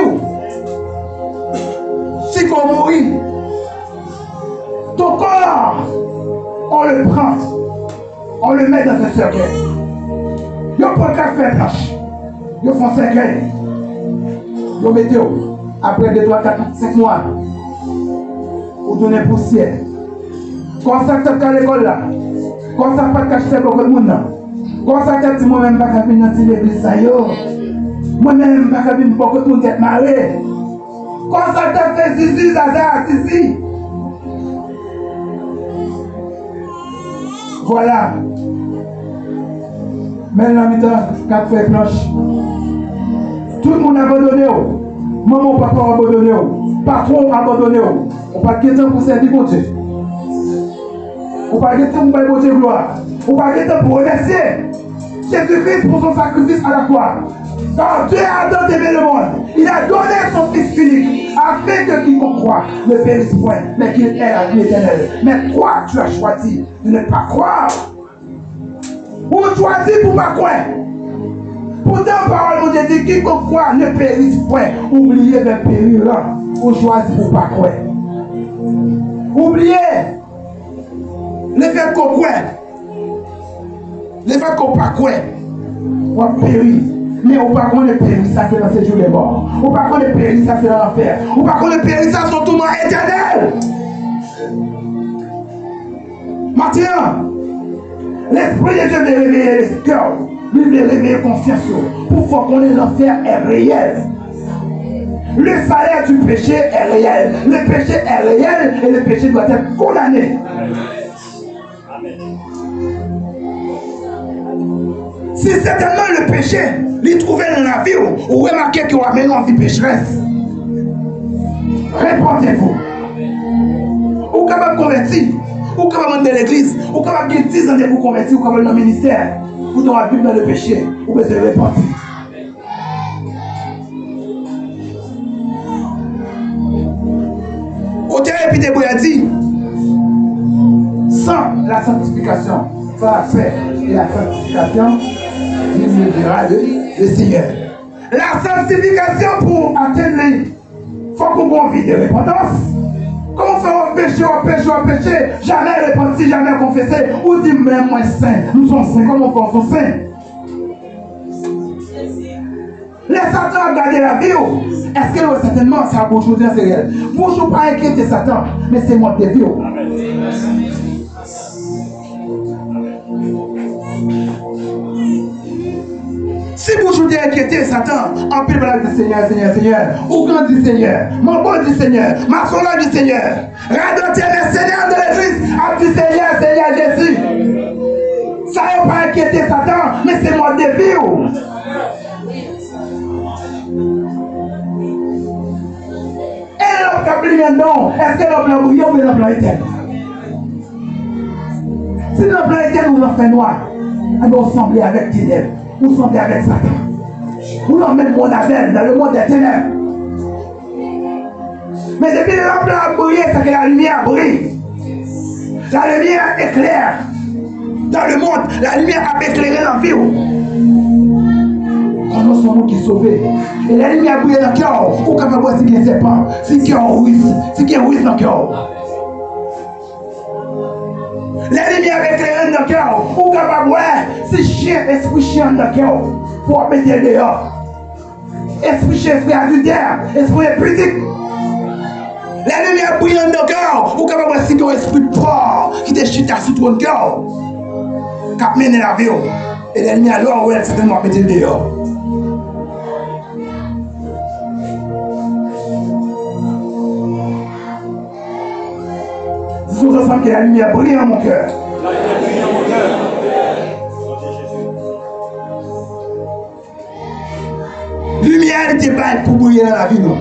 Si qu'on mourit, ton corps, on le prend, on le met dans un cercueil. Il y a pas de faire tâche. Ils font cercueil. Ils mettent après deux, trois, quatre, cinq mois. Vous donnez poussière. Quand ça tu as l'école là, quand ça pas cacher beaucoup de monde. Quand ça tu dis moi-même pas venir dans l'église ça yo. Moi-même pas venir beaucoup de monde être marré. Quand ça t'a fait zizi zaza zizi. Voilà. Maintenant, quatre feuilles blanches. Tout le monde a abandonné. Maman, papa a abandonné. Patron a abandonné. On n'a pas de temps pour servir mon Dieu. On n'a pas de temps pour mon Dieu gloire. On n'a pas de temps pour remercier Jésus-Christ pour son sacrifice à la croix. Quand Dieu a donné le monde, il a donné son Fils unique afin que quiconque croit ne périsse point, mais qu'il ait la vie éternelle. Mais toi, tu as choisi de ne pas croire. Ou choisi pour ne pas croire. Pourtant, parole de Dieu dit quiconque croit ne périsse point. Oubliez le périr là. Ou choisi pour ne pas croire. Oubliez le fait qu'on croit. Le fait qu'on ne pas croire. On périt. Mais on ne peut pas périr ça c'est dans ces jours des morts. On ne peut pas périr ça c'est dans l'enfer. On ne peut pas périr ça son tourment éternel. Maintenant, l'Esprit de Dieu veut réveiller les cœurs. Lui veut réveiller confiance. Pour faire qu'on ait l'enfer est réel. Le salaire du péché est réel. Le péché est réel et le péché doit être condamné. Si certainement le péché lui trouvait dans la vie, ou remarquez qu'il a mené en vie pécheresse, répondez-vous. Ou capable de convertir, ou capable de l'église, ou capable de dix années pour convertir, ou capable dans le ministère, ou dans la Bible dans le péché, ou vous devez répondre. Auteur Épidéboue a dit, sans la sanctification, sans la paix et la sanctification, il me dira le, le Seigneur. La sanctification pour atteindre, il faut qu'on ait de repentance. Comment faire un péché, un péché, un péché, jamais repenti, jamais confessé, ou dit même moins saint, nous sommes saints, comment on fait saint? Les Satan a gardé la vie. Est-ce que certainement c'est un bonjour c'est réel? Bonjour pas inquiéter Satan, mais c'est mon défi. Si vous jouez inquiété, Satan, en plus de Seigneur, Seigneur, Seigneur, ou grand du Seigneur, mon bon du Seigneur, ma sola du Seigneur, radotier mercenaire de l'église, à du Seigneur, Seigneur Jésus. Ça n'a pas inquiété Satan, mais c'est mon défi. Et l'homme qui a pris maintenant, est-ce que l'homme l'a bouillé ou l'homme l'a éteint? Si l'homme l'a éteint ou l'homme fait noir, on doit sembler avec ténèbres. Vous sentez avec Satan. Vous l'emmènez mon Abel dans le monde des ténèbres. Mais depuis que l'homme a brillé, c'est que la lumière brille. La lumière éclaire. Dans le monde, la lumière a éclairé la vie. Quand nous sommes qui sauvés. Et la lumière brille dans le cœur. Vous pouvez voir si il y a un serpent, si il y a un ruisse, si il y a un ruisse dans le cœur. La lumière éclairée dans le cœur. Ou capable voir si chien, esprit chien dans le cœur. Pour mettre dehors. Esprit chien, esprit adultère, esprit pudique. La lumière brillante dans le cœur. Ou capable voir si il y a un esprit de porc qui te chute sur ton cœur. Cap mener la vie. Et la lumière alors, elle certainement mettre dehors. Je ressens que la lumière brille en mon cœur. Lumière n'était pas pour briller dans la vie, non.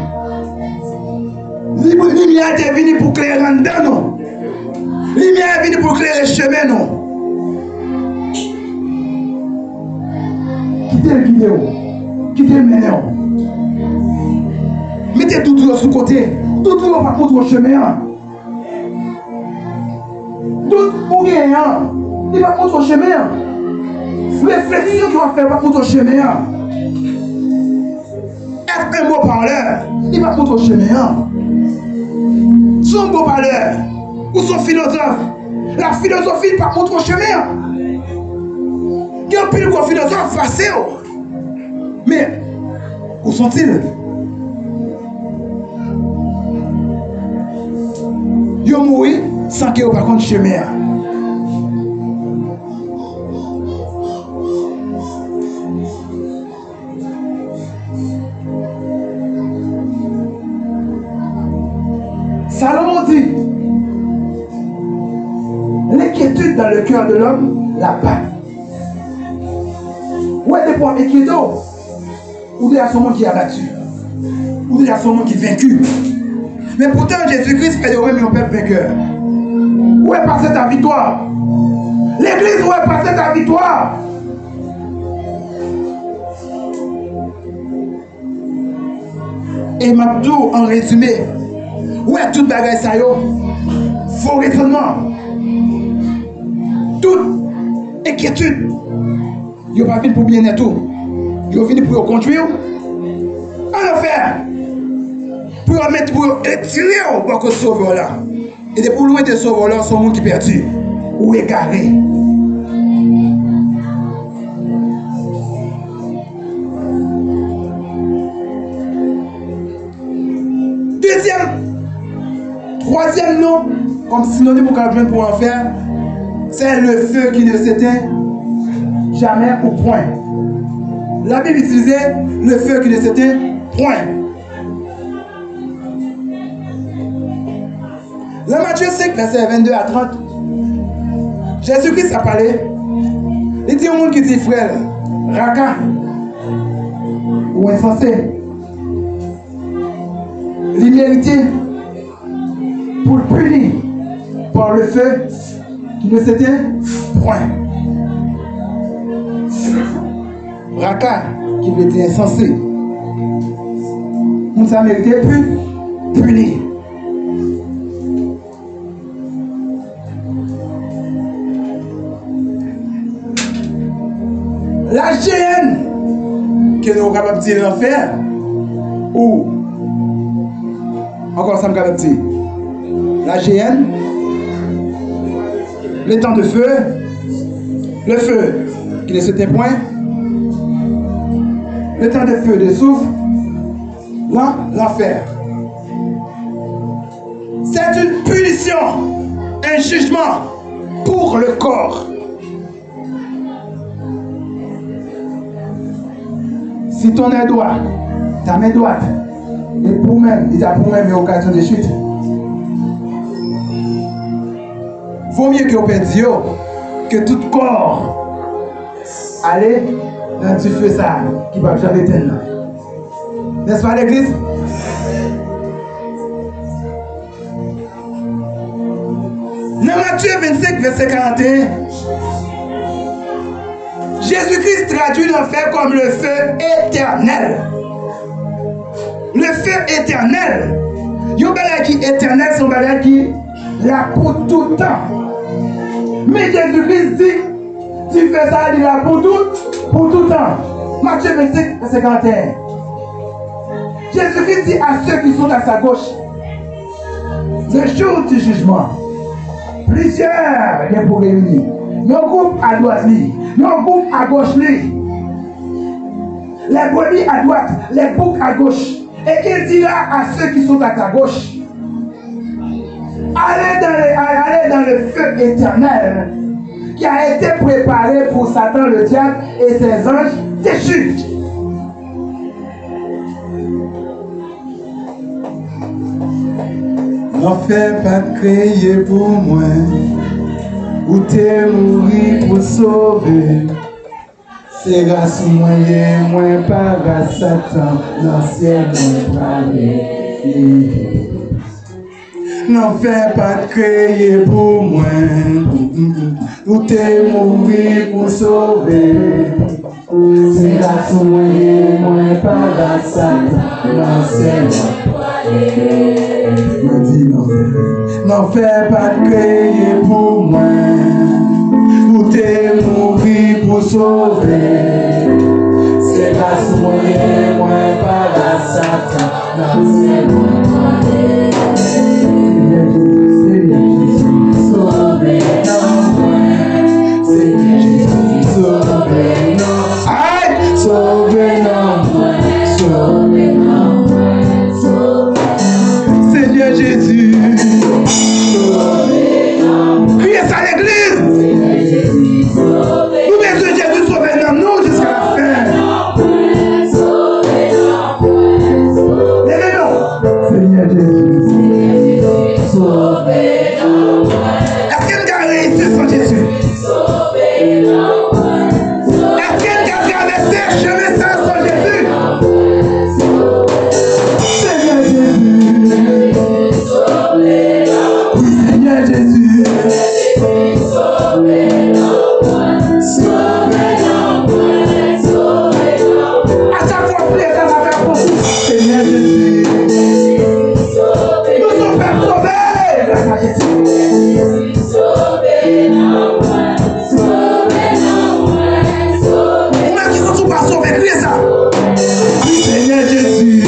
Lumière était venue pour clairer en dedans, non. Lumière est venue pour clairer le chemin, non. Quittez le guidéo. Quittez le ménéo. Mettez tout sous côté. Tout le monde par contre au chemin. Tout pour gagnant, il va pour ton chemin. Réflexion qu'il va faire va pour ton chemin. Être un beau parleur, il va pour ton chemin. Son beau parleur ou son philosophe, la philosophie il va pour ton chemin. Il y a un peu de philosophe facile. Mais où sont-ils? Ils ont mouru sans qu'ils n'aient pas contre chemin. Salomon dit, l'inquiétude dans le cœur de l'homme, la bat. Où est des points inquiétants? Ou il y a son monde qui est abattu? Ou il y a son monde qui est vaincu? Mais pourtant, Jésus-Christ fait de lui un peuple vainqueur. Où est passée ta victoire? L'église, où est passée ta victoire? Et Mabdou, en résumé, où est toute bagaille ça yo? Faux raisonnement. Toute inquiétude. Yo pas venu pour bien et tout. Yo venu pour conduire. En enfer. Pour mettre pour tirer au bord de sauveur là. Et de pour louer des sauveurs là, son monde qui perdu. Ou égaré. Deuxième. Troisième nom, comme synonyme pour quelqu'un pour en faire, c'est le feu qui ne s'éteint jamais au point. La Bible utilisait le feu qui ne s'éteint point. Dans Matthieu cinq, verset vingt-deux à trente, Jésus-Christ a parlé. Il dit au monde qui dit frère, raka ou insensé, l'immérité pour le punir par le feu qui ne s'éteint point. Raka qui était insensé. Nous avons mérité plus puni. La géhenne que nous sommes capables de dire l'enfer, ou encore ça me capable de dire la géhenne, le temps de feu, le feu qui ne s'éteint point, le temps de feu de souffle, l'enfer. C'est une punition, un jugement pour le corps. Si ton œil droit, ta main droite, et pour même, il y a pour même une occasion de chute. Vaut mieux que vous perdiez que tout corps aller dans du feu ça qui va jamais éteindre. N'est-ce pas l'église? Dans Matthieu vingt-cinq, verset quarante et un, Jésus-Christ traduit l'enfer comme le feu éternel. Le feu éternel. Yon bagay qui éternel, son bagay qui là pour tout le temps. Mais Jésus-Christ dit, tu fais ça, il est là pour tout, pour tout le temps. Matthieu vingt-cinq, verset quarante et un. Jésus-Christ dit à ceux qui sont à sa gauche, le jour du jugement, plusieurs viennent pour réunir. Il y a un groupe à droite, il y a un groupe à gauche. Les brebis à droite, les boucs à gauche. Et il dira à ceux qui sont à ta gauche, allez dans, les, allez dans le feu éternel qui a été préparé pour Satan, le diable et ses anges déchus. L'enfer pas créé pour moi, ou t'es mouru pour sauver. C'est grâce au moyen, moins pas grâce à Satan, l'ancien mon parler. L'enfer pas créé pour moi, ou t'es mouru pour sauver. C'est grâce au moyen, moins pas grâce à Satan, l'ancien mon parler. Me dit l'enfer, n'en fais pas crier pour moi. Ou t'es mourir pour sauver. C'est grâce moi, moi, pas la Satan. C'est moi, Seigneur Jésus, sauvez-nous. Seigneur Jésus, sauvez-nous. Aïe, sauvez-nous. Sauvez-nous. Seigneur Jésus, sauvez-nous. Criez ça à l'église. Nous besoin de Jésus, sauvez-nous jusqu'à la fin. Seigneur Jésus, sauvez-nous. Est-ce qu'il y a réussi sans Jésus? Est-ce qu'il y a traversé chemin sans Jésus? Seigneur Jésus, oui Seigneur Jésus, à chaque fois prier dans la réponse, Seigneur Jésus. Nous sommes fait sauver, grâce à Jésus. Vous-même qui ne sont pas sauvés, criez ça. Seigneur Jésus.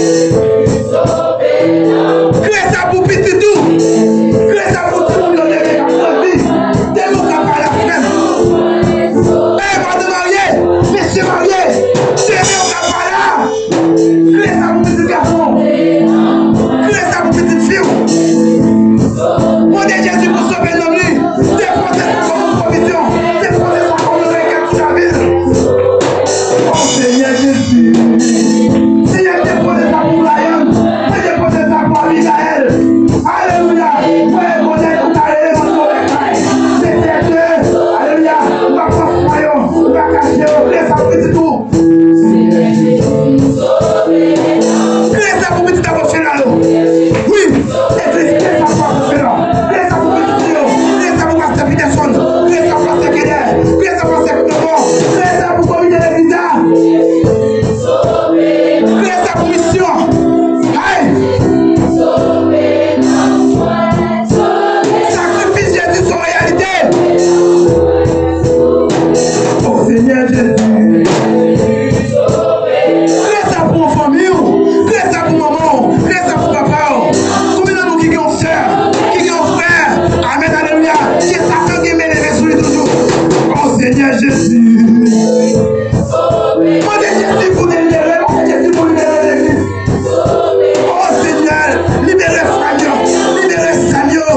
Criez ça pour petit tout. Criez ça pour tout le monde qui a vie. Des mots qui parlent à la fin. Eh, madame mariée, messieurs mariés, des mots qui parlent là. Criez ça pour petit garçon. Criez ça pour petite fille. Mon Dieu Jésus pour sauver l'homme, déposez ça comme une provision, déposez ça comme une réquête sur la ville. Oh Seigneur Jésus, Seigneur, déposez ça pour Lion, déposez ça pour Abigail. Alléluia, ouais, mon Dieu, vous allez dans le travail. C'est Dieu, alléluia, on va pas croire, on va cacher, on va ça pour petit tout. Seigneur Jésus, sauvez-nous. Créez ça pour petit d'abord final. Oui, église, créez ça pour final. Créez ça pour petit trio. Créez ça pour Pasteur Peterson. Créez ça pour Pasteur Keller. Créez ça pour Pasteur Coutemont. Créez ça pour comité de visa. Créez ça pour mission. Aïe. Sacrifice Jésus sur réalité. Oh Seigneur Jésus. Créez ça pour une famille. Créez ça pour maman. Créez ça pour papa. Combien de nous qui ont sœur, qui ont frère. Amen, alléluia. Qui est Satan qui met les sur lui toujours. Oh Seigneur Jésus. Mon Dieu Jésus pour libérer. Mon Dieu Jésus pour libérer l'église. Oh Seigneur, libérez Fabien. Libérez Samuel.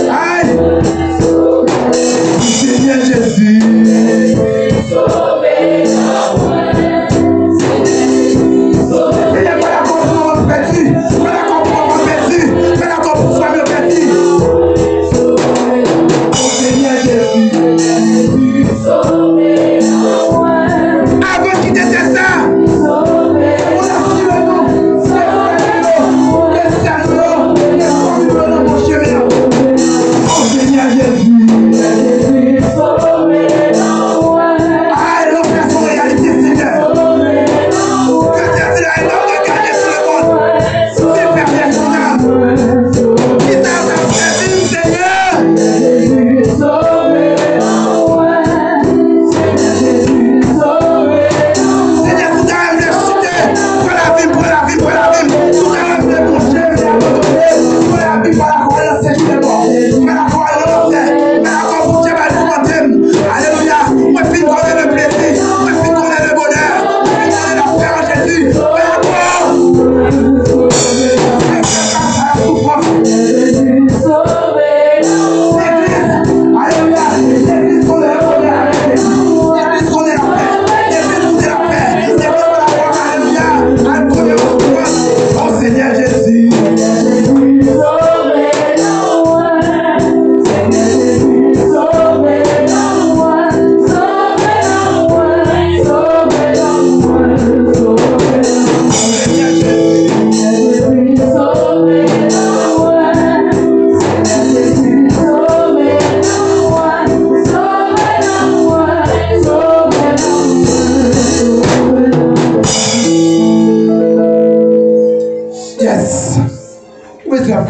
Aïe. Seigneur Jésus.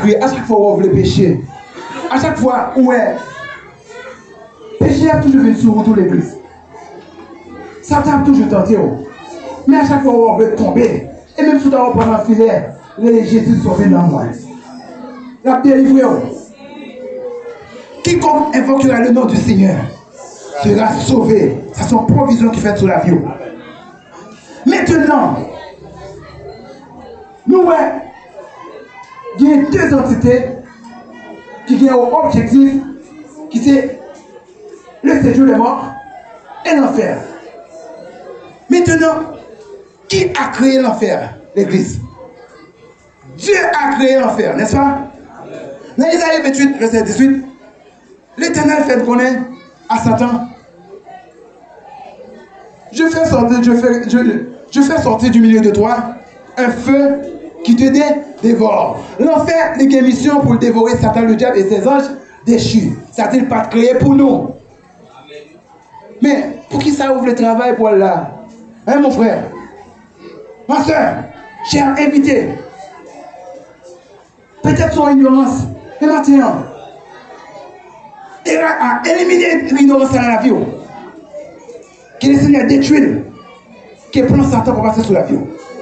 crié, à chaque fois où on voulait pécher, à chaque fois où est péché a toujours venu sur toute l'église. Satan a toujours tenté. Mais à chaque fois où on veut tomber, et même si on va prendre un filet, les Jésus sont venus dans moi. La délivré. Quiconque invoquera le nom du Seigneur sera sauvé. C'est son provision qui fait sur la vie. Maintenant, nous, ouais, il y a deux entités qui ont un objectif qui c'est le séjour des morts et l'enfer. Maintenant, qui a créé l'enfer? L'Église. Dieu a créé l'enfer, n'est-ce pas? Dans Isaïe vingt-huit, verset dix-huit, l'Éternel fait connaître à Satan: je fais sortir, je fais, je, je fais sortir du milieu de toi un feu qui te dé, dévore. L'enfer est une mission pour dévorer Satan, le diable et ses anges déchus. Ça n'est pas créé pour nous. Mais pour qui ça ouvre le travail pour là? Hein, mon frère, ma soeur, cher invité, peut-être son ignorance, mais maintenant, il a éliminé l'ignorance dans la vie. Que le Seigneur détruit, qu'il prend Satan pour passer sur la vie.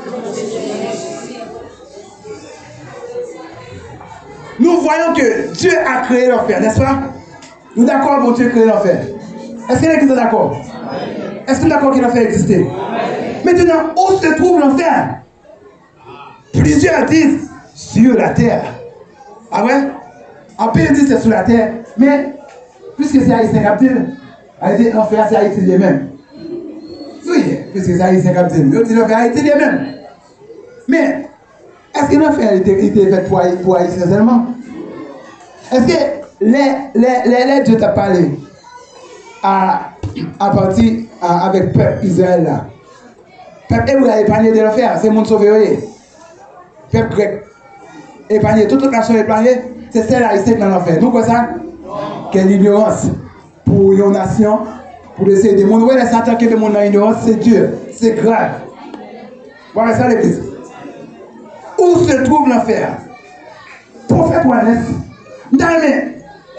Nous voyons que Dieu a créé l'enfer, n'est-ce pas? Nous sommes d'accord pour Dieu a créé l'enfer. Est-ce que l'Église est d'accord? Est-ce que nous sommes d'accord qu'il a fait exister? Maintenant, où se trouve l'enfer? Plusieurs disent sur la terre. Ah ouais? En pire disent c'est sur la terre. Mais, puisque c'est haïtien capitaine, l'enfer c'est Haïti lui-même. Oui, puisque c'est haïtien capitaine. L'autre dit l'enfer c'est Haïti lui-même. Mais, est-ce que l'enfer était fait pour, pour Haïti seulement? Est-ce que les, les, les, les Dieu t'a parlé à, à partir à, avec le peuple Israël là? Peuple hébreu a épargné de l'enfer, c'est le monde sauvé. Peuple grec épargné, toute autre nation épargnée, c'est celle haïtienne dans l'enfer. Nous, quoi ça? Quelle ignorance pour une nation, pour essayer de monde. Ouais, les Satan qui est de monde dans l'ignorance, c'est Dieu, c'est grave. Voilà ça l'église. Où se trouve l'enfer? Prophète Wannes, dans les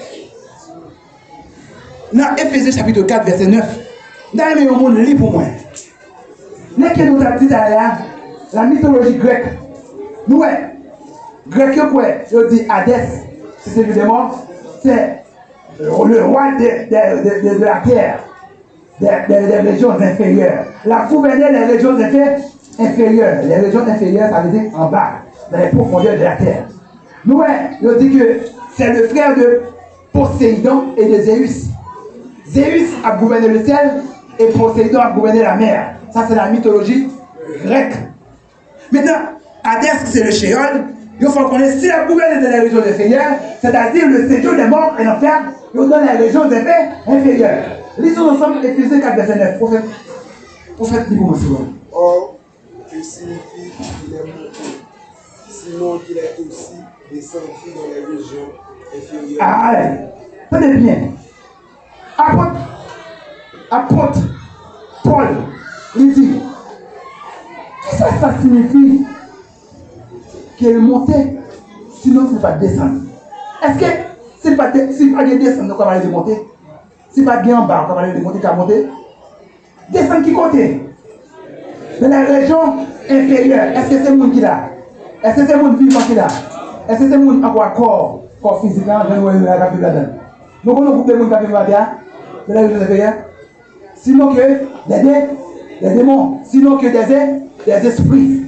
dans Éphésiens chapitre quatre, verset neuf, dans les monde lit pour moi. N'est-ce que nous avons dit là, la mythologie grecque, nous, ouais, grec, quoi, je dis Hadès, c'est celui des morts, c'est le roi de, de, de, de, de la terre, des, des, des régions inférieures. La gouverneure des régions inférieures. Les régions inférieures, ça veut dire en bas, dans les profondeurs de la terre. Nous, ouais, je dis que c'est le frère de Poséidon et de Zéus. Zéus a gouverné le ciel et Poséidon a gouverné la mer. Ça, c'est la mythologie grecque. Maintenant, Hadès, c'est le Sheol. Il faut qu'on ait si la gouverné dans les régions inférieures, c'est-à-dire le séjour des morts et l'enfer, il dans les régions inférieures. Lisons ensemble Éphésiens quatre, verset neuf. Prophète, prophète, dis-moi, monsieur. Or, que signifie qu'il est monté, sinon qu'il est aussi descendu dans les régions inférieures. Ah, allez, tenez bien. Apôtre, apôtre, Paul, il dit, qu'est-ce que ça signifie qu'il est monté, sinon ce n'est pas descendre? Est-ce que si pas si pas descendre, on va aller de monter? Si pas bien en bas, on va aller de monter qu'à monter? Descendre qui côté? Dans la région inférieure, est-ce que c'est le monde qui l'a? Est-ce que c'est le monde vivant qui l'a? Est-ce que c'est le monde encore corps, corps physique, là, je ne sais pas là-dedans. Donc on a un groupe de monde qui a là, de la région inférieure. Sinon que des, des démons, sinon que des, des esprits.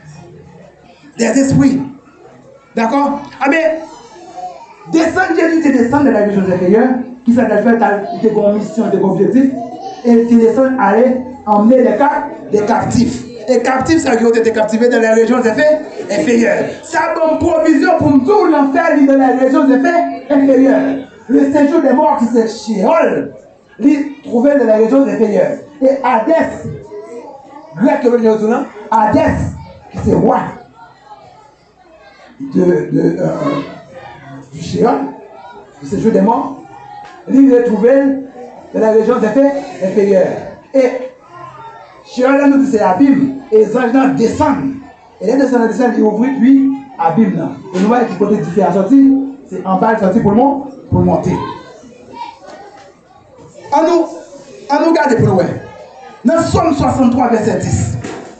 Des esprits. D'accord? Ah mais, descendre, Jésus, c'est descendre de la région inférieure, qui s'appelle faire des missions, des objectifs, et qui descend aller emmener les, cap, des captifs. Les captifs, c'est qui ont été captivés dans les régions inférieures. Ça donne provision pour tout l'enfer dans les régions inférieures. Le séjour des morts qui c'est Sheol, il trouvait dans les régions inférieures. Et Hadès, grec que veut dire Hadès, qui c'est roi de, de, euh, du Sheol, du séjour des morts, il est trouvé dans les régions inférieures. Et Sheol, là, nous dit c'est la Bible, et les anges descendent. Et les descendants descendent, ils ouvrent, puis abîme. Et nous voyons qu'il côté différent sorti, c'est en bas sorti pour le monde, pour monter. On nous, on nous garde pour nous. Dans Somme soixante-trois, verset dix.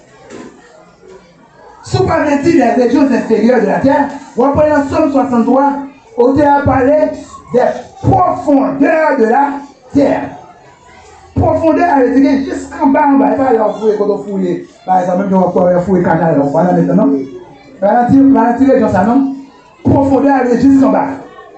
Sous par les régions inférieures de la terre, on prend dans Somme soixante-trois, auteur a parlé des profondeurs de la terre. Profondeur, elle dit jusqu'en bas, en bas, il va y avoir fouiller quand on fouille. Par exemple, même si on va fouiller le canal, on va maintenant. On va tirer dans ça, non? Profondeur, elle dit jusqu'en bas.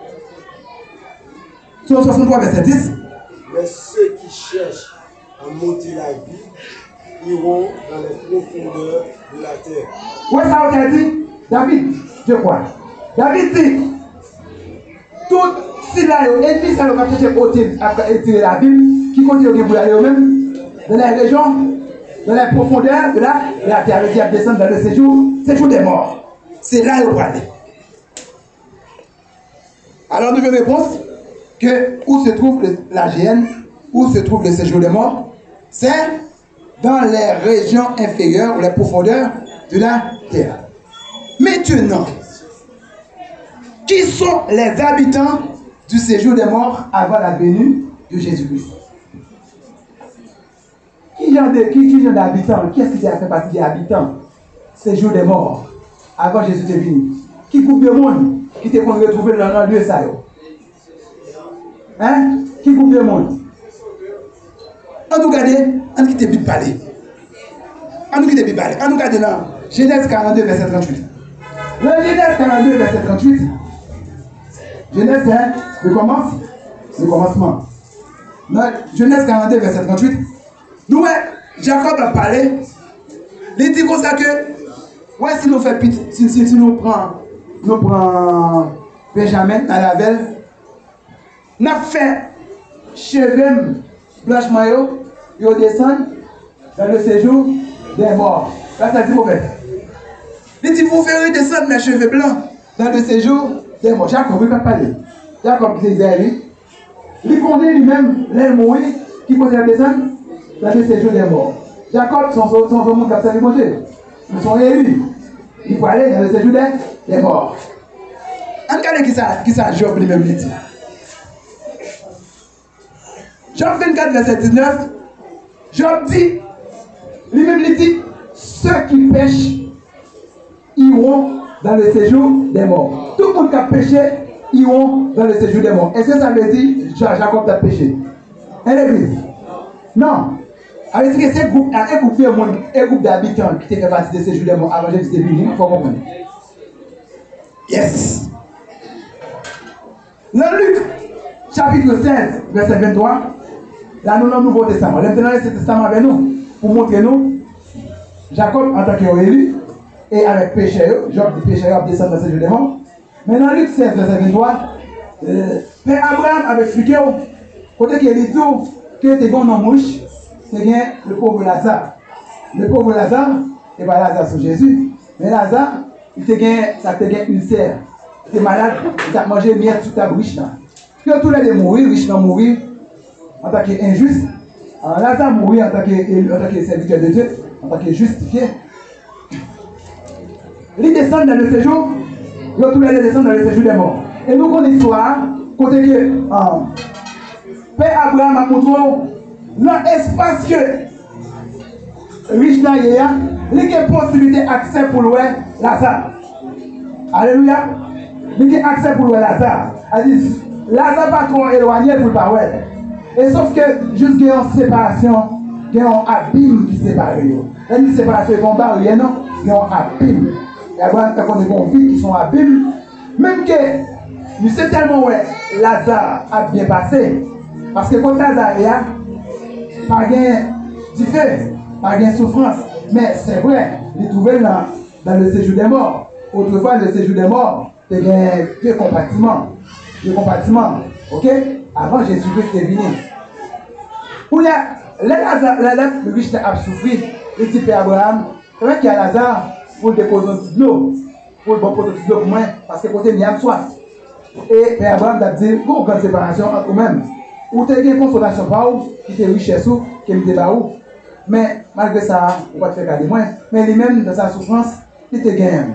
Somme soixante-trois, verset dix. Mais ceux qui cherchent à monter la vie iront dans les profondeurs de la terre. Oui, ça a dit, David, je crois. David dit, tout si là, l'ennemi, ça va chercher côté après tirer la ville, qui continue pour aller eux-mêmes, dans les régions, dans les profondeurs de la, de la terre, qui a descendu dans le séjour, séjour des morts. C'est là où on va aller. Alors, nous avons réponse que où se trouve le, la G N, où se trouve le séjour des morts, c'est dans les régions inférieures ou les profondeurs de la terre. Maintenant, qui sont les habitants du séjour des morts avant la venue de Jésus-Christ? Qui genre d'habitants? Qui est-ce qui a fait partie des habitants? Séjour des morts avant Jésus de venu. Qui coupe le monde? Qui te qu'on retrouver dans le lieu ça? Hein? Qui coupe le monde? On nous regarde, on nous quitte le Bible parler. On nous quitte le Bible parler. On nous regarde dans Genèse quarante-deux, verset trente-huit. Dans Genèse quarante-deux, verset trente-huit, Genèse, hein, le commence, le commencement. Dans Genèse quarante-deux, verset trente-huit, nous, ouais, Jacob a parlé. Il dit comme ça que, ouais, si nous faisons si, si, si nous prenons nous prenons Benjamin dans la velle, nous fait cheveux blanche maillot, ils descendent dans le séjour des morts. Là, ça dit mauvais. Il dit, vous ferez descendre mes cheveux blancs dans le séjour des morts. Jacob, il ne peut pas parler. Jacob, qui est lui, il connaît lui-même les mourir qui peut descendre dans le séjour des morts. Jacob, son monde qui a servi Dieu. Ils sont élus. Il faut aller dans le séjour des morts. On regarde qui ça, qui ça Job lui-même dit. Job vingt-quatre, verset dix-neuf. Job dit, lui-même lui dit, ceux qui pêchent iront dans le séjour des morts. Tout le monde qui a péché iront dans le séjour des morts. Est-ce que ça veut dire Jacob a péché? Un église? Non. Alors, c'est un groupe, un groupe de monde, un groupe d'habitants qui fait partie de ces jours de mort avant Jésus de venir, il faut comprendre. Yes. Dans Luc, chapitre seize, verset vingt-trois, là nous avons le Nouveau Testament. Nous avons le Testament avec nous pour montrer nous Jacob en tant qu'élu et avec pécheur, Job dit pécheur a descendu dans ces jours de mort. Mais dans Luc seize, verset vingt-trois, euh, Père Abraham avait expliqué, côté qu'il dit tout, que tu es bon dans mouche. C'est bien le pauvre Lazare. Le pauvre Lazare, et pas Lazare sur Jésus, mais Lazare, il te gagne, ça te gagne ulcère. Tu es malade, tu as mangé miel sous ta bouche. Que tous les deux mourir, riches n'ont mourir en tant qu'injuste. Lazare mourir en tant que serviteur de Dieu, en tant que justifié. Ils descendent dans le séjour, ils tous les deux descendent dans le séjour des morts. Et nous connaissons l'histoire, côté que euh, Père Abraham a montré. Non, espace que riche là, il y a une possibilité d'accès pour le Lazare. Alléluia. Il y a accès pour le Lazare. Lazare pas trop éloigné pour le pas. Et sauf que juste qu'il y a une séparation, qu'il y a un abîme qui sépare. Il y a une séparation qui est barrière, non? Il y a un abîme. Il y a des conflits qui sont abîmes. Même que, nous savons tellement ouais, Lazare a bien passé. Parce que quand Lazare est là, pas de feu, pas de souffrance. Mais c'est vrai, il trouvait dans, dans le séjour des morts. Autrefois, le séjour des morts, c'était deux compartiments. Deux compartiments. Ok? Avant Jésus-Christ est venu. Où il y a, le riche a souffert, il dit Père Abraham, c'est vrai qu'il y a Lazare pour déposer un petit de l'eau. Pour le bon poteau de l'eau pour moi, parce que côté il y a soif. Et Père Abraham a dit, il y a une grande séparation entre eux-mêmes. Ou tu as une consolation par où, qui est richesse ou, qui est par où. Mais malgré ça, on va te faire garder moins. Mais lui-même, dans sa souffrance, il te gagne.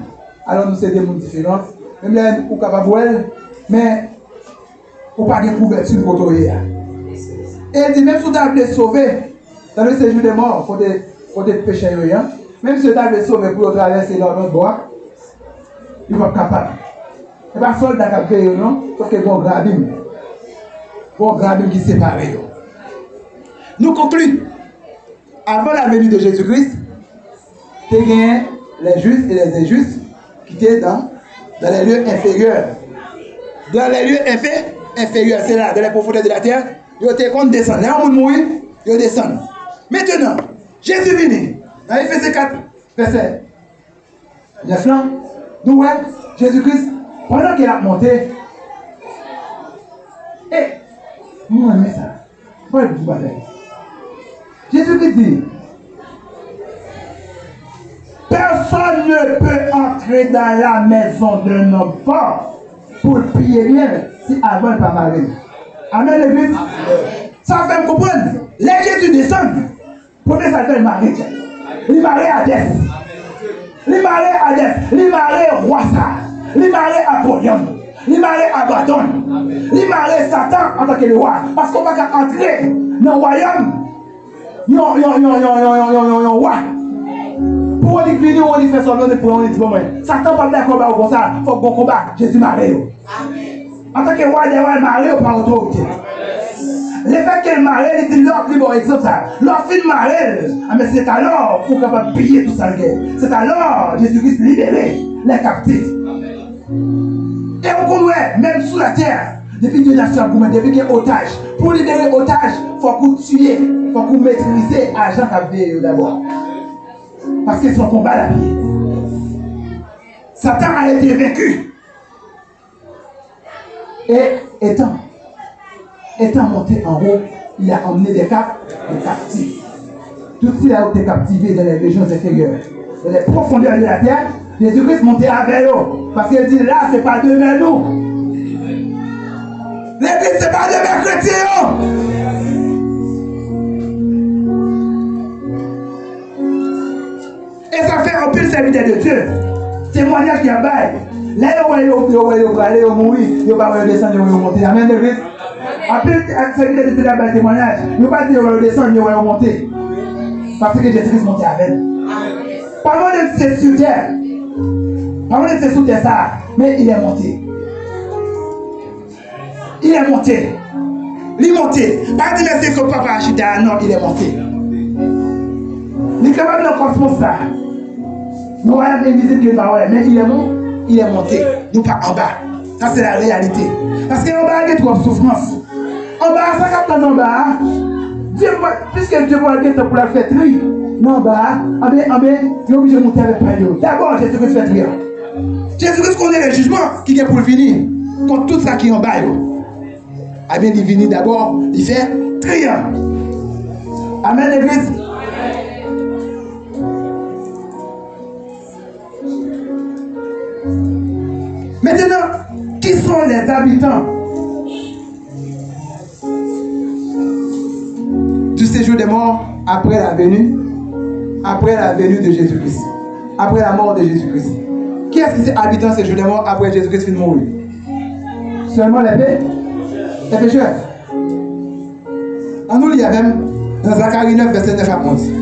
alors nous c'est des mondes différents. Même là, ou capable de voir, mais ou pas de couverture pour Et il dit, même si tu as été sauvé, dans le séjour des morts, il faut te pécher rien. Même si tu as été sauvé pour traverser l'autre bois, il va être capable. Ce n'est pas soldat qui a fait, non? Sauf que bon grand abîme. Bon grand abîme qui sépare. Nous concluons. Avant la venue de Jésus-Christ, tu as gagné les justes et les injustes qui étaient dans, dans les lieux inférieurs. Dans les lieux inférieurs, c'est là, dans les profondeurs de la terre, ils étaient contre descendre. Là, on mourir, ils descendent. Maintenant, Jésus est venu. Dans Éphésiens quatre, verset neuf, nous voyons Jésus-Christ, pendant qu'il a monté, et, nous aimons ça. Pas le tout Jésus-Christ dit, personne ne peut entrer dans la maison d'un homme fort pour le prier bien si avant pas marié. Amen, l'église. Ça fait me comprendre. Les Jésus descendent. Premier ça fait le mariage. Il marie à Dès. Il marie à Dès. Il marie roi ça. Il marie à Apollyon. Il marie à Abaddon. Il marie Satan en tant que roi. Parce qu'on va pas entrer dans le royaume. Non, non, non, non, non, non, non, non, roi. Pour on dit venir, on dit faire son nom de pour on dit bon, Satan pas d'accord combat comme ça. Il faut qu'on combat. Jésus marie. En tant que roi des rois, marie par autorité. Le fait qu'elle marie, il dit l'autre, bon exemple ça. L'autre film marie, mais c'est alors pour capable payer tout ça. C'est alors Jésus-Christ libérer les captifs. Et on connaît, même sous la terre, depuis que nation depuis qu'il y a otage. Pour libérer otage, il faut qu'on tue, il faut qu'on maîtrise l'argent qui a d'abord. Parce qu'ils sont combat la vie. Satan a été vaincu. Et étant, étant monté en haut, il a emmené des, cap, des captifs. Tout ce qui a été captivé dans les régions inférieures, dans les profondeurs de la terre, Jésus-Christ montait avec eux. Parce qu'il dit là, ce n'est pas demain nous. L'église, ce n'est pas demain chrétien. Et ça fait un peu le serviteur de Dieu. Témoignage qui a bail. Là, il va aller au mourir, il va descendre, il va monter. Amen, l'église. Après, serviteur de Dieu a bail témoignage. Il ne va pas dire qu'il va descendre, il va monter. Parce que Jésus-Christ montait avec. Pas mal de c'est sur terre. Pas mal de c'est sous terre ça. Mais il est monté. Il est monté. Il est monté. Pas dire que c'est son papa Achita. Non, il est monté. Il est capable de cosmos ça. Nous voyons invisible que pas mais il est monté. Il est monté. Nous pas en bas. Ça c'est la réalité. Parce qu'en bas, il y a trop de souffrance. En bas, ça capte en bas. Dieu, puisque Dieu va le pour la faire tri. Non, en bas, en bas, en bas, il est obligé de monter avec Payo. D'abord, Jésus-Christ fait tri. Jésus-Christ connaît le jugement qui est pour venir. Contre tout ça qui est en bas. Ah bien, il vient d'abord, il fait tri. Amen, l'église. Maintenant, qui sont les habitants du séjour des morts après la venue, après la venue de Jésus-Christ, après la mort de Jésus-Christ? Qui est-ce qui est habitant du séjour des morts après Jésus-Christ finit de mourir? Seulement les pécheurs. Les pécheurs. On nous lit même dans Zacharie neuf, verset neuf à onze.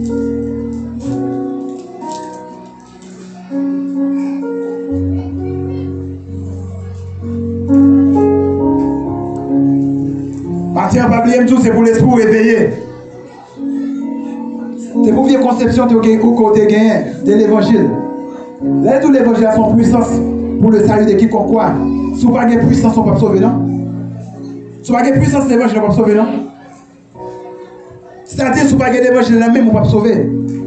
Partir en Babylone, c'est pour l'esprit éveillé. C'est pour vieille conception de côté gagné de l'évangile. Là, tout l'évangile a son puissance pour le salut de quiconque croit. Si vous n'avez pas de puissance, on ne peut pas sauver, non? Si vous n'avez pas de puissance, l'évangile ne peut pas sauver, non? C'est-à-dire, si vous n'avez pas d'évangile, même, on ne peut pas sauver.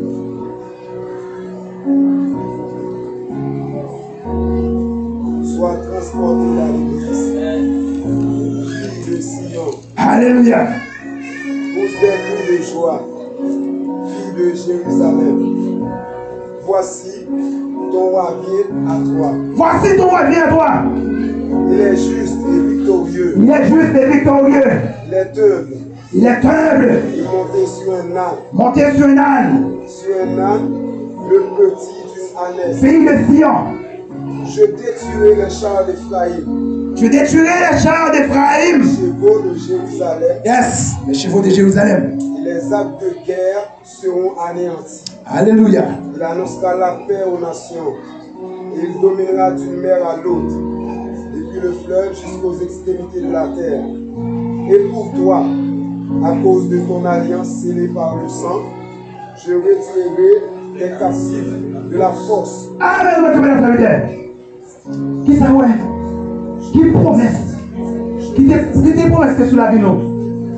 Soit transporté dans l'église. Fille de Sion. Alléluia. Pousse des cris de joie. Fille de Jérusalem. Voici ton roi vient à toi. Voici ton roi vient à toi. Il est juste et victorieux. Il est juste et victorieux. Il est humble. Il est humble. Il est monté sur un âne. Monté sur un âne. Sur un âne, le petit d'une ânesse. Fille de Sion. Je détruirai les chars d'Éphraïm. Je détruirai les chars d'Éphraïm. Les chevaux de Jérusalem. Yes, les chevaux de Jérusalem. Et les actes de guerre seront anéantis. Alléluia. Il annoncera la paix aux nations. Et il dominera d'une mer à l'autre, depuis le fleuve jusqu'aux extrémités de la terre. Et pour toi, à cause de ton alliance scellée par le sang, je retirerai tes captifs de la force. Amen. Qui ça ouais? Qui promesse? Qui te promesse que sur la vie nous?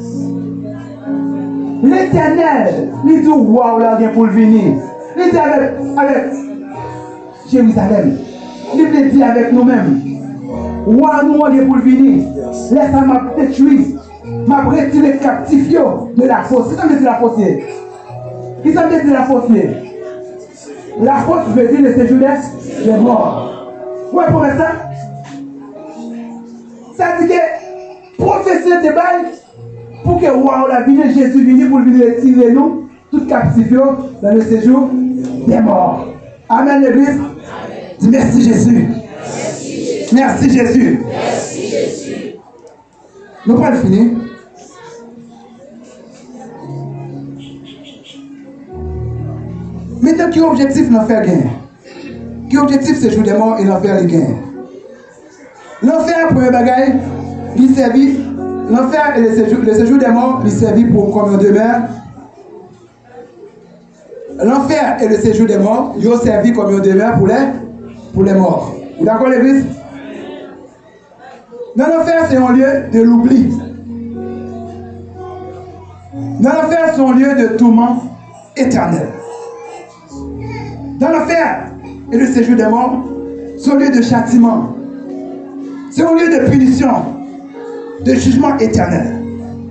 L'Éternel, il dit waouh là vient pour venir. Il dit avec, avec Jérusalem. Il dit avec nous-mêmes. Waouh nous on est pour venir. Laisse-moi m'a détruit. M'a retiré captif de la fosse. Qui ça veut dire la fosse? Qui ça veut dire la fosse? La fosse veut dire le séjour des morts. Ouais pour ça? Ça dit que prophétie de bail. Pour que wow, la vie de Jésus vienne pour venir retirer nous, tout captif dans le séjour des morts. Amen, l'Église. Dis merci Jésus. Merci Jésus. Merci Jésus. Nous pouvons finir. Maintenant, quel objectif nous faire gagner? Quel objectif séjour des morts et nous faire les gains? L'enfer, premier bagaille, il servit. L'enfer et le séjour, le séjour des morts lui servit pour combien de demeure? L'enfer et le séjour des morts lui ont servi comme une demeure pour les, pour les morts. Vous d'accord, l'Église? Dans l'enfer, c'est un lieu de l'oubli. Dans l'enfer, c'est un lieu de tourment éternel. Dans l'enfer et le séjour des morts, c'est un lieu de châtiment. C'est un lieu de punition, de jugement éternel.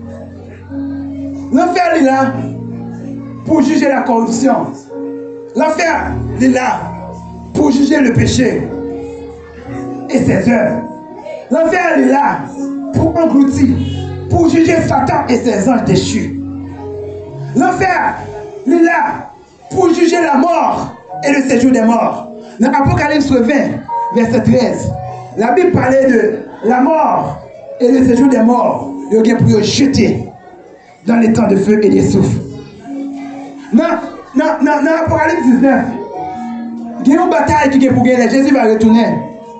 L'enfer est là pour juger la corruption. L'enfer est là pour juger le péché et ses œuvres. L'enfer est là pour engloutir, pour juger Satan et ses anges déchus. L'enfer est là pour juger la mort et le séjour des morts. Dans Apocalypse vingt, verset treize, la Bible parlait de la mort et le séjour des morts, il y a pour jeter dans les temps de feu et de souffle. Dans, dans, dans, dans Apocalypse dix-neuf, il y a une bataille qui est pour gagner. Jésus va retourner.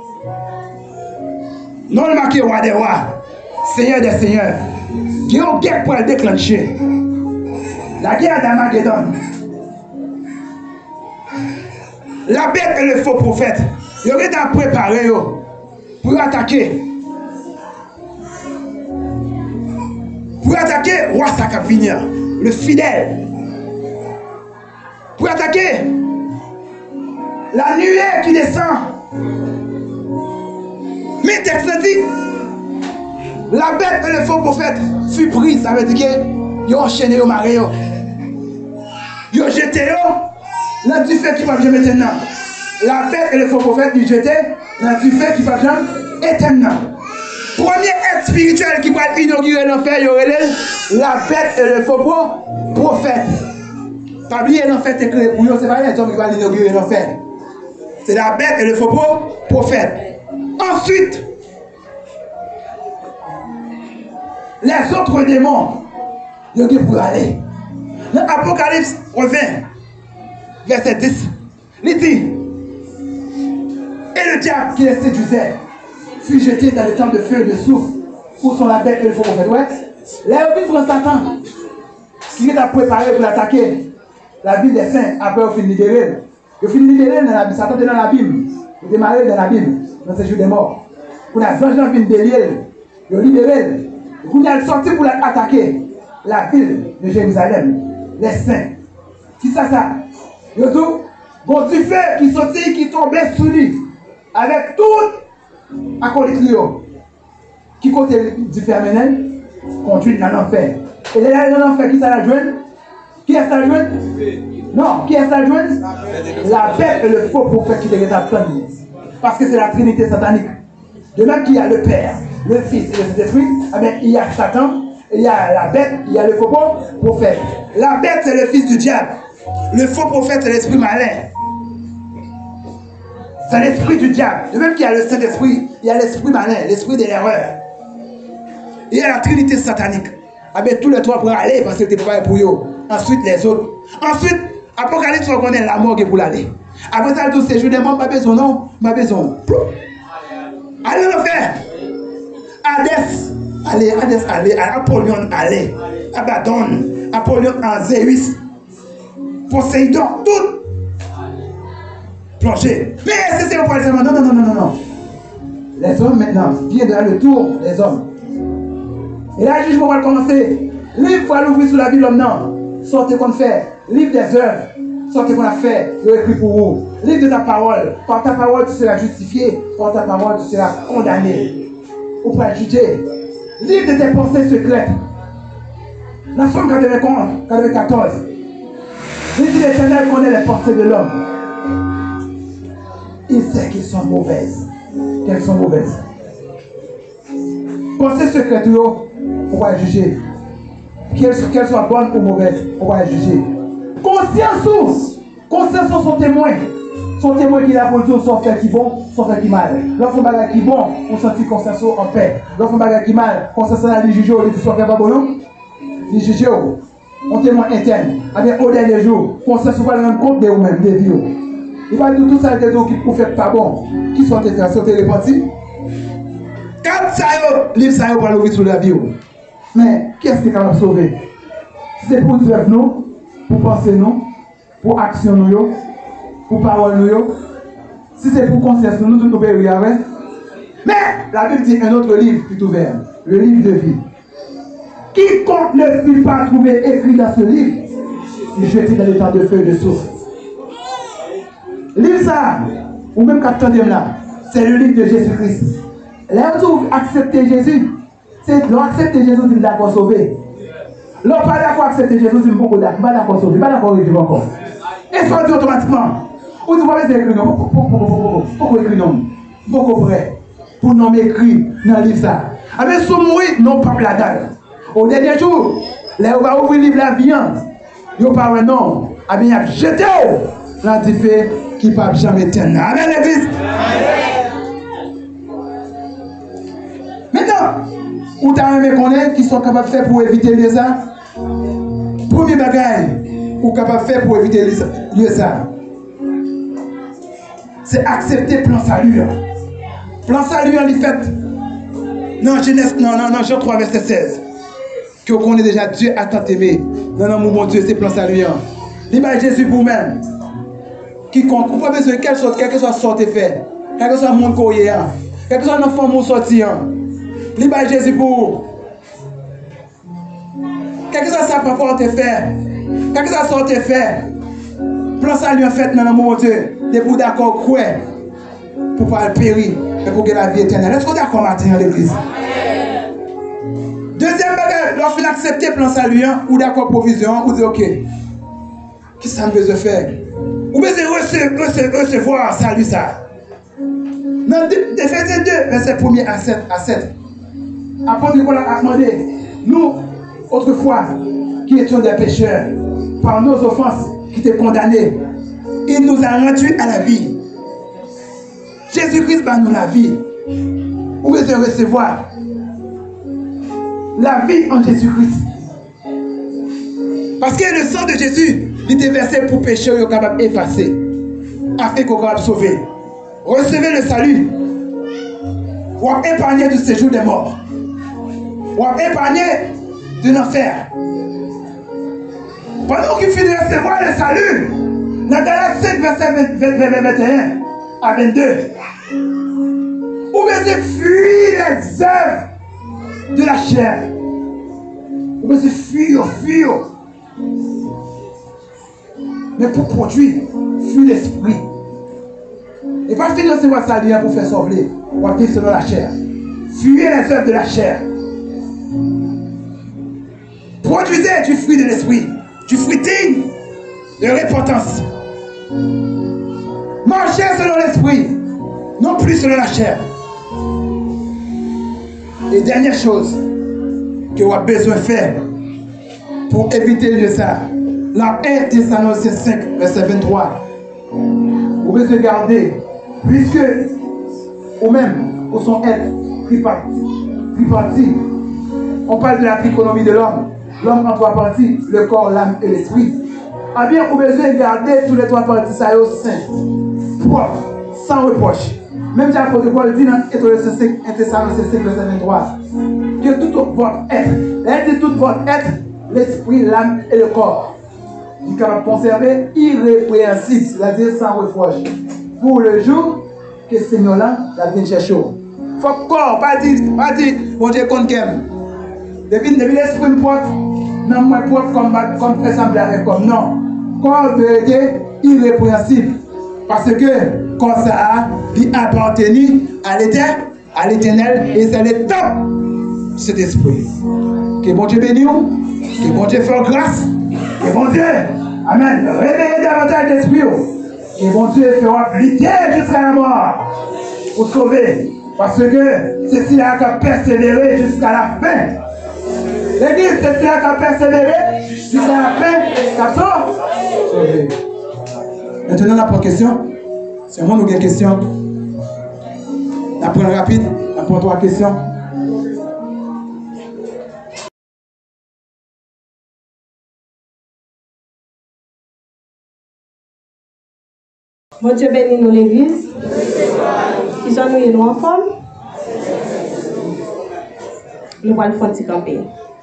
Non, le marqué roi des rois, Seigneur des seigneurs. Il y a une guerre pour le déclencher. La guerre d'Armageddon. La bête et le faux prophète, ils ont été préparés pour attaquer. Pour attaquer roi Sakapignan, le fidèle. Pour attaquer la nuée qui descend. Mais texte dit, la bête et le faux prophète fut prise. Ça veut dire qu'ils ont enchaîné au mari. Ils ont jeté dans du feu qui va jamais maintenant. La bête et le faux prophète ils jetaient dans du feu qui va jamais éternel. Premier être spirituel qui va inaugurer l'enfer, il y aurait la bête et le faux prophète. Pas oublier l'enfer, c'est créé pour nous, c'est pas les hommes qui vont inaugurer l'enfer. C'est la bête et le faux prophète. Ensuite, les autres démons, ils ont dit pour aller. Dans Apocalypse vingt, verset dix, il dit, et le diable qui les séduisait fut jeté dans le temps de feu et de souffle, où sont la bête et le faux prophète. Ouais. Là, il y a Satan qui est à préparer pour l'attaquer. La Bible des saints, après, il finit libérer. Il finit libérer dans la Bible. Satan est dans la Bible. Il est marié dans la Bible, dans ce jour des morts. Pour la vengeance vient délire, il libérer. Il a sorti pour attaquer la ville de Jérusalem, les saints. Qui ça, ça? Il y a tout. Bon, du feu qui sortit, qui tombait sous lui, avec tout acolyte qui côté du féminin, conduit dans l'enfer. Et là, dans l'enfer, qui ça la joint? Qui est ça la joint? Non, qui est ça la joint? La bête et le faux prophète qui les attendent. Parce que c'est la trinité satanique. De même qu'il y a le Père, le Fils et le Saint-Esprit, il y a Satan, il y a la bête, il y a le faux prophète. La bête, c'est le fils du diable. Le faux prophète, c'est l'esprit malin. C'est l'esprit du diable. De même qu'il y a le Saint-Esprit, il y a l'esprit malin, l'esprit de l'erreur. Il y a la trinité satanique. Avec tous les trois pour aller parce que tu n'es pas pour eux. Ensuite, les autres. Ensuite, Apocalypse, on connaît la mort qui est pour l'aller. Après ça, tous ces jours des morts, pas besoin, non, pas besoin. Allez le faire. Hadès, allez, Hadès, allez, Apollyon, allez. Abaddon, Apollyon, Zéus, Poséidon, tout. Plongé. Mais c'est c'est au point de non, non, non, non, non, non. Les hommes maintenant, viennent de le tour des hommes. Et là, le jugement va commencer. Livre, il faut l'ouvrir sous la vie de l'homme, non. Sortez qu'on fait. Livre des œuvres. Sortez qu'on a fait. Il écrit pour vous. Livre de ta parole. Par ta parole, tu seras justifié. Par ta parole, tu seras condamné. Ou pas juger. Livre de tes pensées secrètes. La Somme quatre-vingt-quatorze. L'Église éternelle connaît les pensées de l'homme. Il sait qu'elles sont mauvaises. Qu'elles sont mauvaises. Pensées secrètes, on va juger. Qu'elles qu'elles soient bonnes ou mauvaises, on va juger. Conscience, conscience sont témoins. Son témoin qui a pour dire son fait qui bon, son fait qui mal. Lorsqu'on bagage qui bon, on sentit conscience en paix. Lorsqu'on bagage qui mal, conscience à les juger, les soit pas bon. Les juger, on témoin interne. Avec au dernier jour, conscience va rendre compte de vous-même, des vies. Il va dire tout ça des autres qui ne font pas bon, qui sont repentis. Quand ça y est, livre ça y est pour l'ouvrir sur la vie. Mais qui est-ce qui est capable de sauver? Si c'est pour dire nous, pour penser nous, pour action nous, pour parole nous, si c'est pour conscience nous, nous tout obéir avec. Mais la Bible dit un autre livre qui est ouvert, le livre de vie. Quiconque ne fut pas trouvé écrit dans ce livre, est jeté dans l'état de feu et de soufre. Livre ça, ou même quatrième là, c'est le livre de Jésus-Christ. Là où accepter Jésus, c'est l'on accepter Jésus, c'est d'accord sauvé. L'on pas d'accord accepter Jésus, c'est beaucoup d'accord, pas d'accord sauvé, pas d'accord réduit encore. Et ça dit automatiquement. Ou tu vois les écrits, non, pourquoi écrit non, beaucoup vrai, pour non m'écrire dans le livre ça. Avec son mourir, non pas la dalle. Au dernier jour, là on va ouvrir le livre la viande, il n'y a pas un nom, ah bien il y a jeté là tu fais qui ne peut jamais tenir. Amen l'église. Maintenant, où tu as aimé connaître qui sont capables de faire pour éviter les ça? Premier bagage, ou capable de faire pour éviter les ça? C'est accepter le plan salut. Plan salut, en fait. Non, Genèse, non, non, non, Jean trois, verset seize. Que vous connaissez déjà Dieu a tant aimé. Non, non, mon Dieu, c'est plan salut. L'image Jésus pour vous-même. Quiconque, vous pouvez besoin de quelque chose, quel que soit sorte et fait, quel que soit le monde qu'on y a, quel que soit l'enfant mon sorti. L'image Jésus pour vous. Quel que soit sa propre te fait, quel que soit sorte et fait, plan salut en fait, non, non, mon Dieu, des pour d'accord, quoi, pour pas le périr, mais pour que la vie éternelle. Est-ce qu'on est d'accord matin à l'église? Deuxième bagage, lorsqu'il accepte le plan salut, ou d'accord provision, ou dit ok, qu'est-ce que ça me besoin de faire? Ou bien c'est recevoir salut ça. Dans Éphésiens deux, verset un à sept. À sept. Apôtre Nicolas a demandé, nous, autrefois, qui étions des pécheurs, par nos offenses qui étaient condamnés, il nous a rendus à la vie. Jésus-Christ va nous la vie. Ou bien recevoir la vie en Jésus-Christ. Parce que le sang de Jésus, il était versé pour pécher, il est capable d'effacer, afin qu'on soit sauvé. Recevez le salut, ou épargner du séjour des morts, ou épargner de l'enfer. Pendant qu'il finit de recevoir le salut, dans Galates sept, verset vingt et un à vingt-deux, ou bien fuir les œuvres de la chair, ou bien fuir, fuir. Mais pour produire, fuir l'esprit. Et pas finir de recevoir ça pour faire sauver, ou vivre selon la chair. Fuyez les œuvres de la chair. Produisez du fruit de l'esprit, du fruit digne de repentance. Marchez selon l'esprit, non plus selon la chair. Et dernière chose que vous avez besoin de faire pour éviter ça, la un Thessaloniciens cinq, verset vingt-trois. Vous devez garder puisque ou même, au son être tripartite, on parle de la trichotomie de l'homme. L'homme en trois parties, le corps, l'âme et l'esprit. A bien, on besoin de garder tous les trois parties, ça est au sein, propre, sans reproche. Même si l'apôtre Paul dit dans Thessaloniciens cinq, verset vingt-trois, que tout votre être, elle dit tout votre être, l'esprit, l'âme et le corps, il est capable de conserver irrépréhensible, c'est-à-dire sans reproche, pour le jour que le Seigneur là, la vient chercher. Il faut que corps, pas dire, pas dire, bon Dieu compte qu'aime. Depuis, depuis l'esprit me porte, non, moi propre comme, comme fait sembler avec comme non. Corps vérité irrépréhensible. Parce que quand ça lui appartenu à l'éternel, à l'éternel, et c'est le top de cet esprit. Que bon Dieu bénisse, que bon Dieu fasse grâce, que bon Dieu, amen, réveillez davantage d'esprit, que bon Dieu fera lutter jusqu'à la mort pour sauver. Parce que c'est celui-là qui a persévéré jusqu'à la fin. L'église, c'est celui-là qui a persévéré jusqu'à la fin. T'as sauvé. Maintenant, la première question. C'est moi, nous avons une question. La première rapide, la première trois questions. Bon Dieu bénit nous l'église. Qui sont nous et nous en forme. Nous allons faire un petit campé.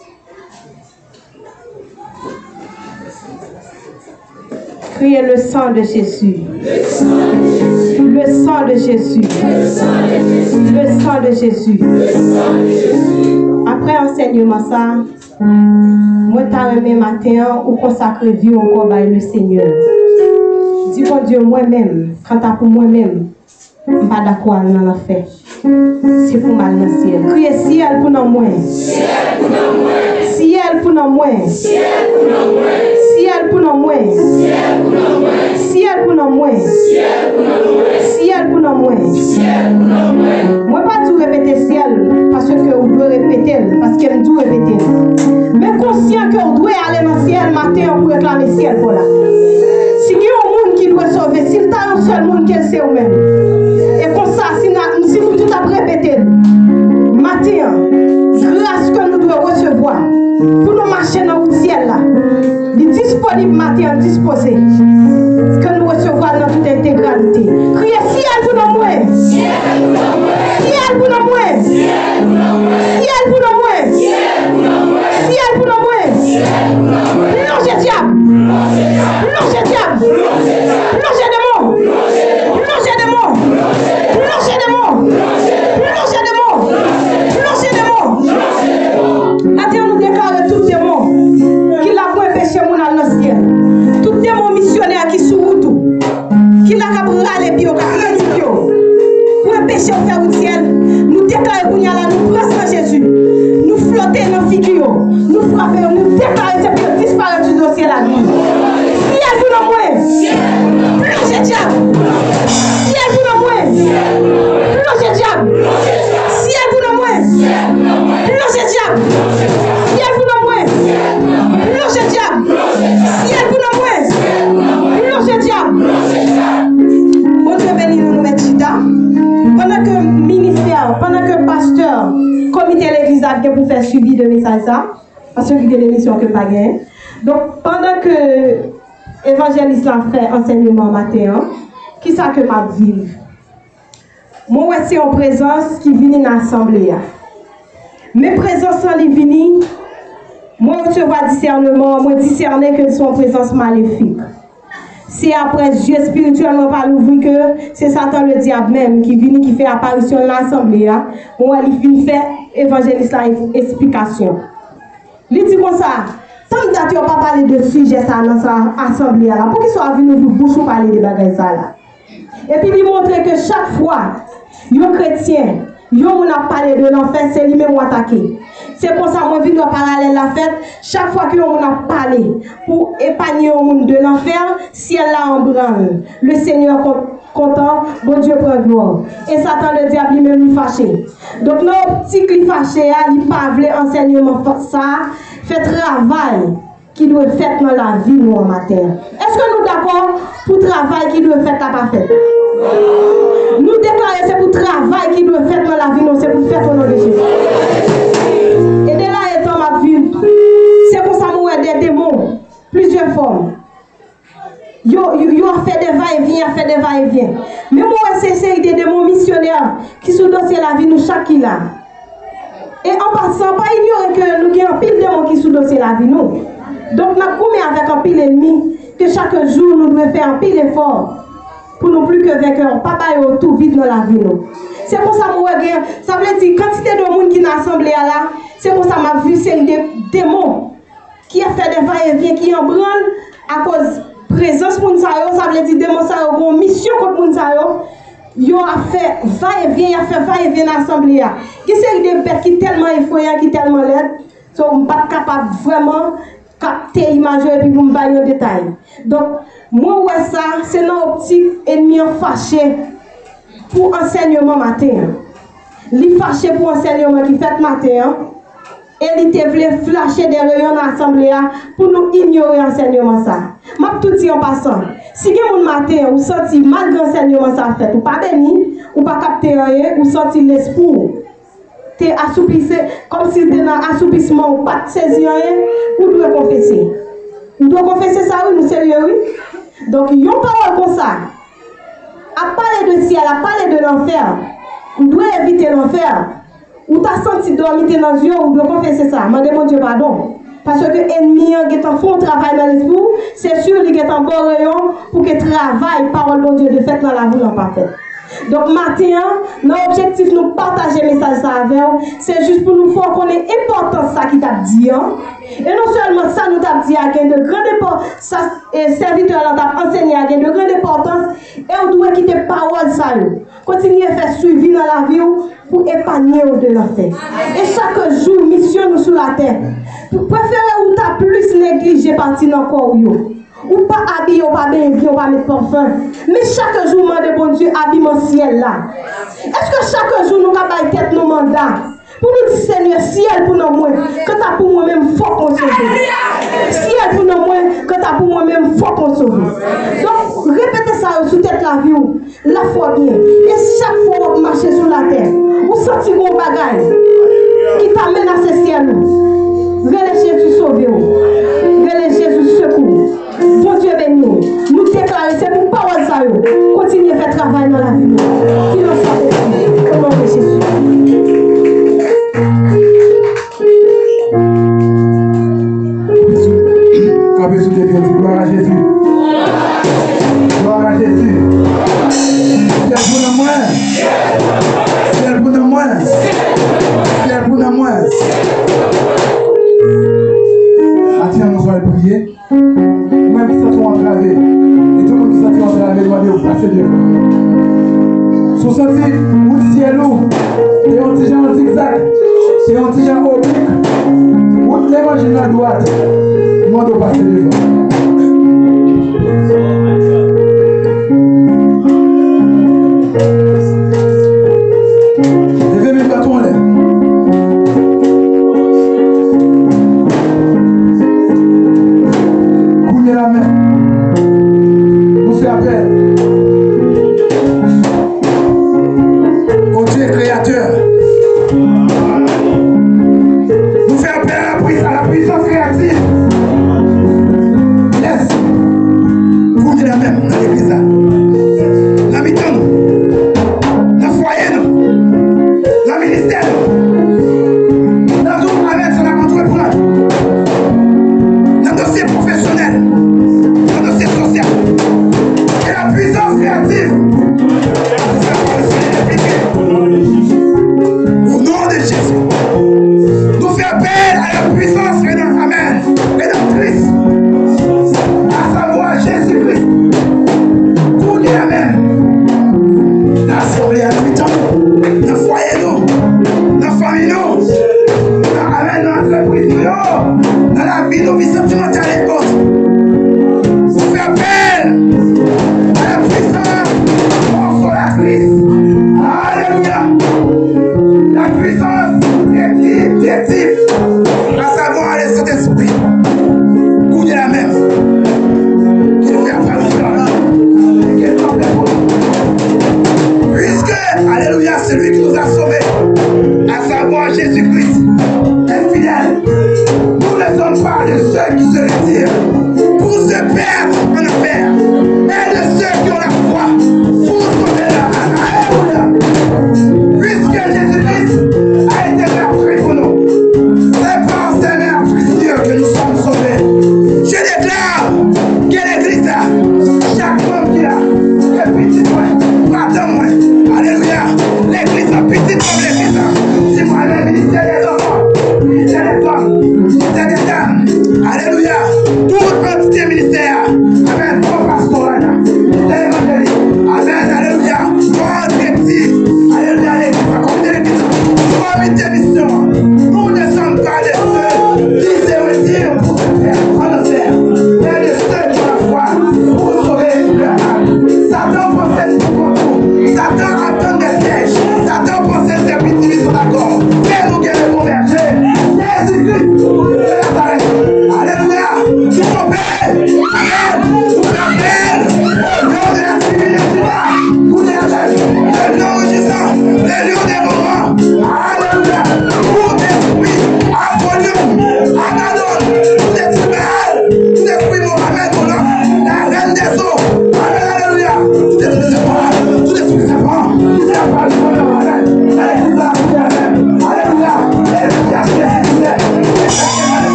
Criez le sang de Jésus. Le sang de Jésus. Le sang de Jésus. Après enseignement ça, moi t'as remis matin ou consacrer vie au combat le Seigneur. Dis bon Dieu moi-même, quand t'as pour moi-même, je ne suis pas d'accord avec l'enfer. C'est pour mal dans le ciel. Criez ciel pour nous moins. Ciel pour nous moins. Ciel pour nous moins. Ciel pour nous moins. Ciel pour nous moins. Moi pas tout répéter ciel parce que vous devez répéter parce que vous répéter. Mais conscient que vous devez aller dans le ciel matin pour réclamer ciel pour là. Si il y a un monde qui doit sauver, s'il y a un seul monde qui sait ou même. Et comme ça, si nous tout à répéter matin, grâce que nous devons recevoir pour nous marcher dans le ciel là, il est disponible matin, disposé, que nous recevons dans toute intégralité. Criez ciel pour nous moins. Ciel pour nous moins. Ciel pour nous moins. Ciel pour nous moins. Plongez diable. Plongez diable. Plongez démon. Plongez démon. Plongez démon. Plongez démon. Plongez démon. Maintenant nous déclarons tout démon qui l'a point péché mon dans le ciel. Tout démon missionnaire qui sous tout. Qui l'a capable les bio qui pour péché au faire au ciel. Nous déclarons qu'on y a là nous prenons Jésus. Nous flotter dans figure. Nous frapper, nous déclarer que disparaître du dossier là. Ciel pour nous moins. Plongez diable. Ciel pour nous moins. Plongez diable. Ciel pour nous moins. Plongez diable. Ciel pour nous moins. Plongez diable. Ciel pour nous moins. Plongez diable. Bon Dieu béni nous nous mettons chita. Pendant que ministère, pendant que pasteur, comité l'église a pour faire suivi de message ça, parce que il y a des missions que pas gagné. Donc pendant que évangéliste l'a fait enseignement matin, qui ça que m'a vivre? Moi c'est en présence qui vient dans l'assemblée. Mes présences sont les vini, moi recevoir discernement, moi discerner que sont présence maléfique. C'est après Dieu spirituellement par l'ouvrir que c'est Satan le diable même qui vient qui fait apparition dans l'assemblée. Moi il vient faire évangéliste la explication. Il dit comme ça. Tant que tu n'as pas parlé de sujet ça dans l'assemblée, pour qu'il soit venu nous bouche parler de bagages ça là. Et puis il montre que chaque fois, les chrétiens, ils ont parlé de l'enfer, c'est lui-même qui attaqué. C'est pour ça que moi, je viens parallèle la fête. Chaque fois que l'on a parlé pour épargner au monde de l'enfer, ciel là en branle. Le Seigneur content, bon Dieu prend gloire. Et Satan, le diable, lui-même, lui fâché. Donc, nos petits qui fâchés, il pas voulu enseignement ça, fait travail qui doit être fait dans la vie, nous, en matin. Est-ce que nous sommes d'accord pour le travail qui doit être fait, pas fait? Nous déclarer c'est pour le travail qui doit faire dans la vie, non, c'est pour faire au nom de Jésus. Et de là étant ma vie, c'est pour ça que nous avons des démons, plusieurs formes. Yo, yo, yo a fait des va-et-vient, a fait des va-et-vient. Mais moi, c'est des démons missionnaires qui sont dans la vie, nous, chaque là. Et en passant, pas ignorer que nous avons un pile de démons qui sont dans la vie, nous. Donc, nous avons avec un pile ennemi, que chaque jour, nous devons faire un pile effort pour nous plus que vainqueurs. Papa est tout vite dans la vie, nous. C'est pour ça que moi, ça veut dire, quantité de monde qui n'a assemblé là, c'est pour ça que ma vie, c'est des démons qui a fait des va-et-vient, qui en branle à cause présence moun sa yo, ça veut dire démon sa yo, une mission contre moun sa yo. Yo a fait va-et-vient, il a fait va-et-vient dans l'assemblée. Qui c'est des bêtes qui tellement effrayant, qui tellement laid, so on pas capable vraiment capter l'image et puis vous me bailler en détail. Donc moi ouais ça, c'est dans optique ennemi fâché pour enseignement matin. Li fâché pour enseignement qui fait matin. Et il te voulait flasher des rayons dans l'assemblée pour nous ignorer l'enseignement ça. Je tout dit en passant. Si vous matin ou senti malgré l'enseignement ça fait, ou pas béni, ou pas capter rien, ou senti l'esprit, tu es assoupissé, comme si tu es dans assoupissement ou pas saisi rien, ou doit confesser. Vous devez confesser ça, oui, nous sérieux, oui. Donc, il y a une parole comme ça. À parler de ciel, à parler de l'enfer, vous devez éviter l'enfer. Ou t'as senti dormir dans les yeux, ou doit confesser ça. Mandez mon Dieu pardon. Parce que l'ennemi qui font un travail dans l'esprit, c'est sûr qu'il est en bon rayon pour que travail, parole de Dieu, de fait dans la vie en parfaite. Donc, matin, notre objectif, nous partager le message avec vous, c'est juste pour nous faire connaître l'importance ça qui t'a dit. Hein? Et non seulement ça, nous t'a dit à de grande importance, et serviteur t'a enseigné à de grande importance, et on doit quitter parole ça. Continuer à faire suivi dans la vie pour épargner de l'enfer. Et chaque jour, mission nous sur la terre. Pour préférer ou t'as plus négligé partir dans le corps ou pas habiller, ou pas bien, ou pas mettre parfum. Mais chaque jour, demande bon Dieu, habille mon ciel là. Est-ce que chaque jour, nous avons tête nos mandats pour nous dire, Seigneur, ciel pour nous moins, quand t'as pour moi-même, faut qu'on sauve. Ciel pour nous moins, quand t'as pour moi-même, faut qu'on sauve. Donc, répétez ça sous tête la vie, la foi bien. Et chaque fois que vous marchez sur la terre, vous sentez vos bagages qui t'amène à ce ciel. Relais Jésus sauver. Relais Jésus secours. Bon Dieu béni. Nous déclarons, c'est pour parole ça. Continuez à faire travail dans la vie. Qui l'en soit au nom de Jésus. Campez sous tes pieds, gloire à Jésus. Gloire à Jésus. Ciel pour nous moins. Ciel pour nous moins. Ciel pour nous moins. Attends, nous allons prier. Même qui sont entravés. Et tout le monde qui sont entravés doit aller au passer de vous. Sous senti, ou ciel ou, et on tient en zigzag, et on tient en oblique, ou l'évangile à droite, moi de passer de vous. Levez mes bâtons là. Coulez la main. Nous fait appel. Au Dieu créateur. Nous fait appel à la puissance, à la puissance créative. Laisse. Coulez la main dans l'église là. La mi-temps nous. La foyer nous. La ministère nous. Dans tout avec son entrepreneur. Dans le dossier professionnel. Dans le dossier social. Et la puissance créative. Au nom de Jésus. Nous fait appel à la puissance rédemptrice. Amen. Rédemptrice. À savoir Jésus-Christ.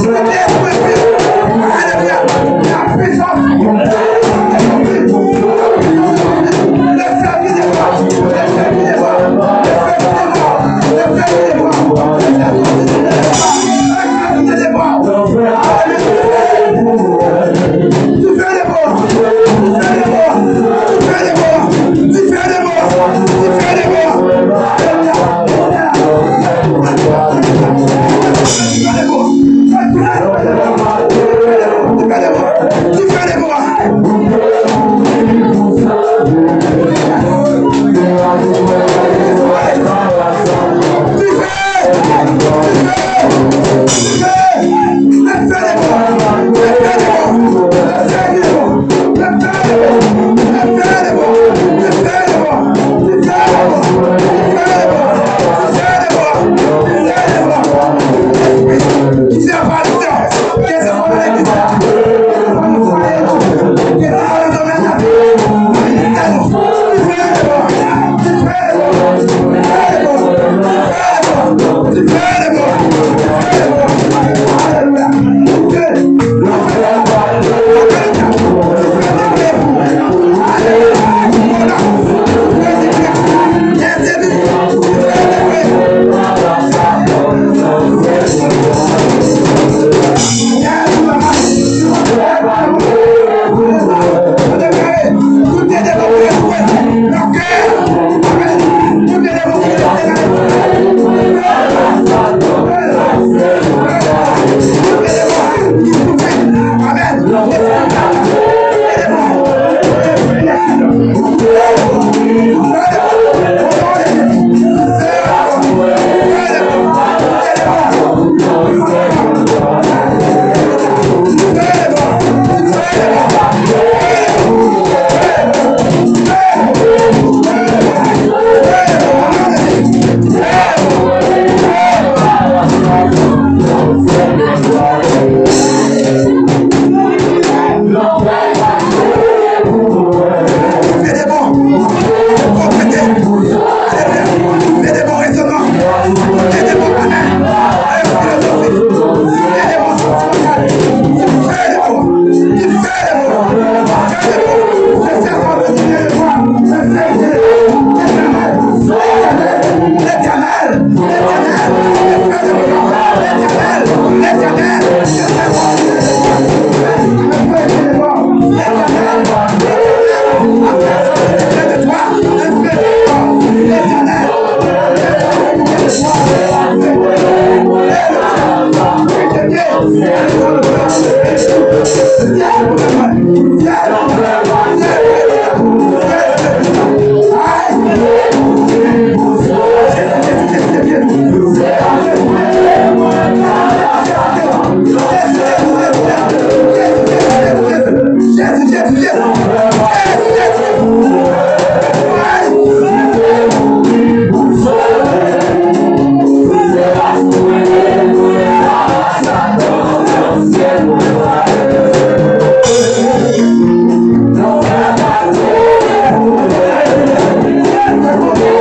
Yes,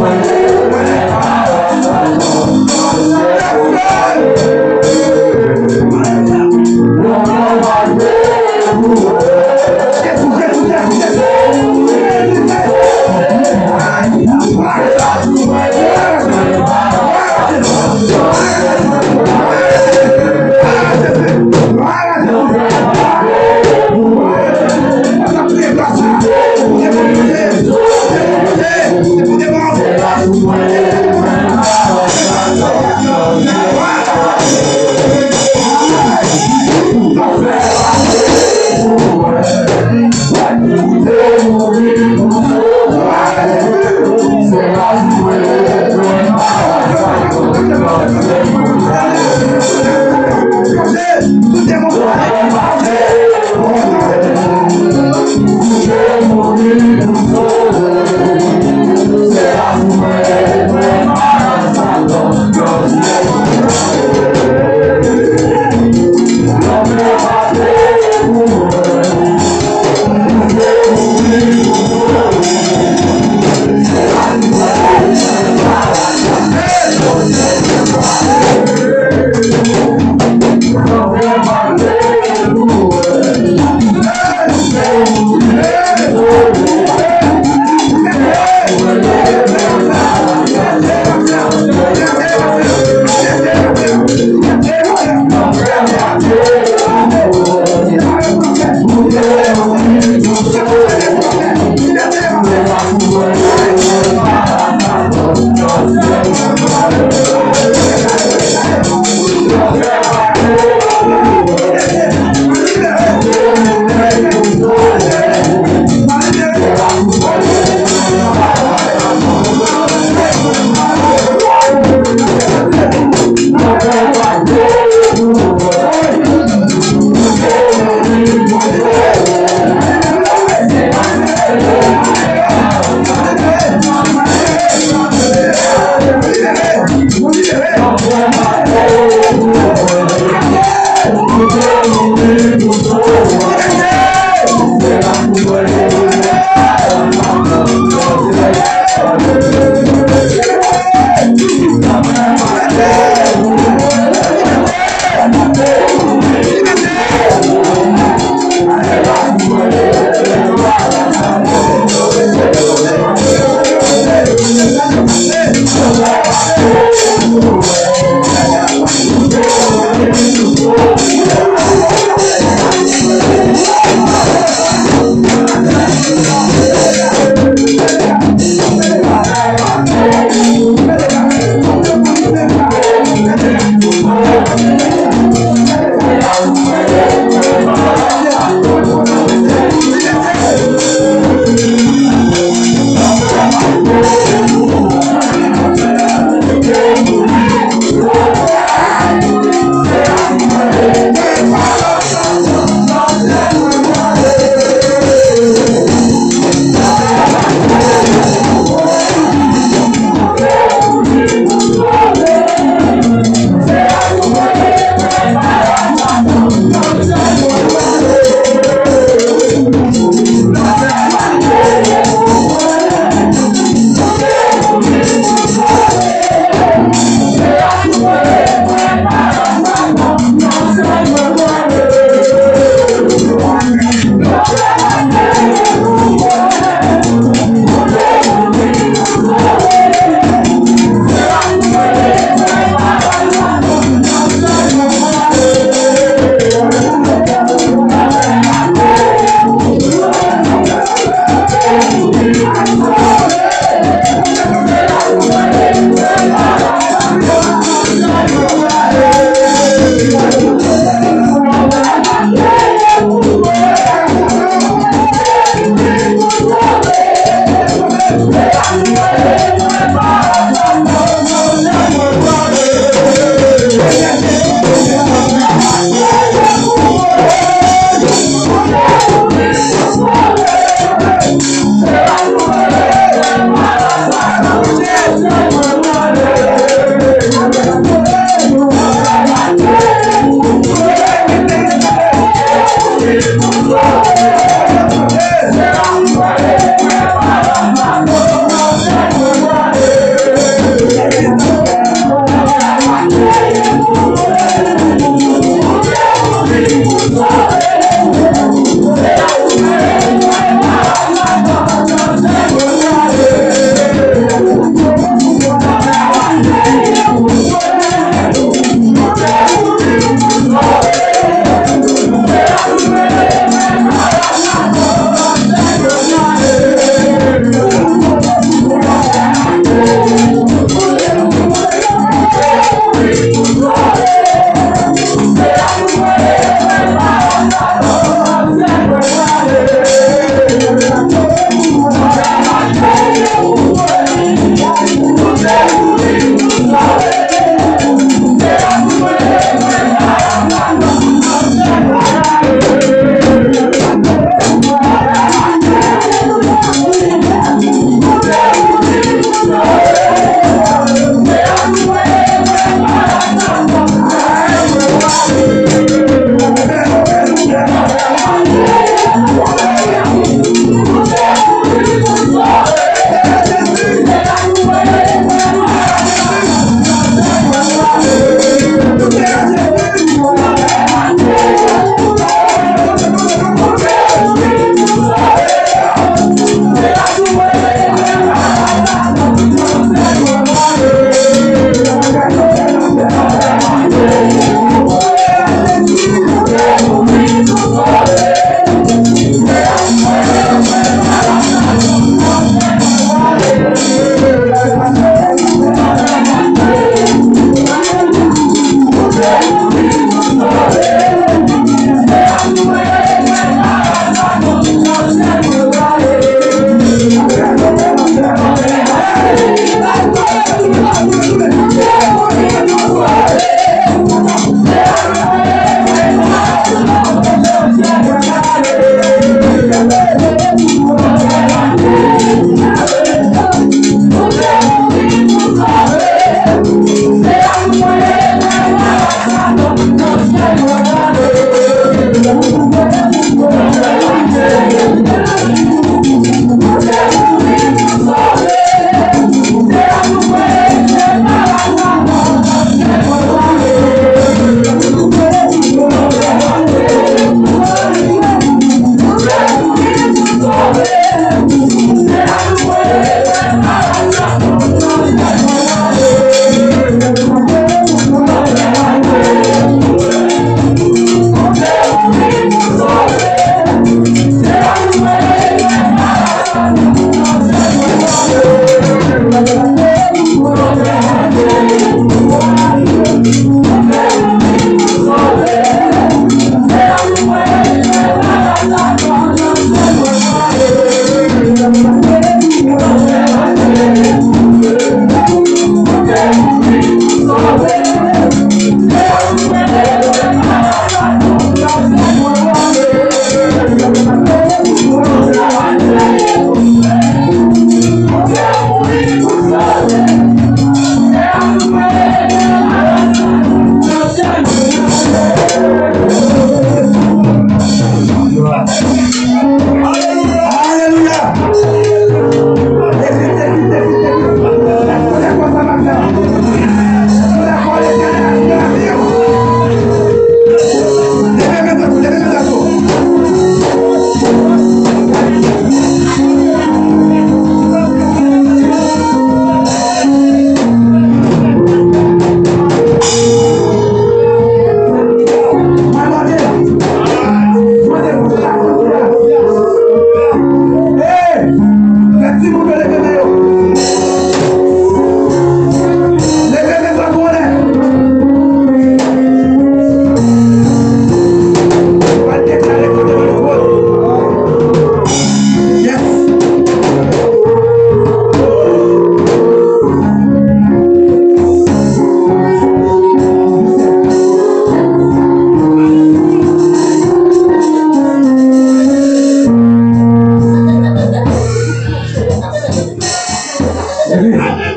Thank you.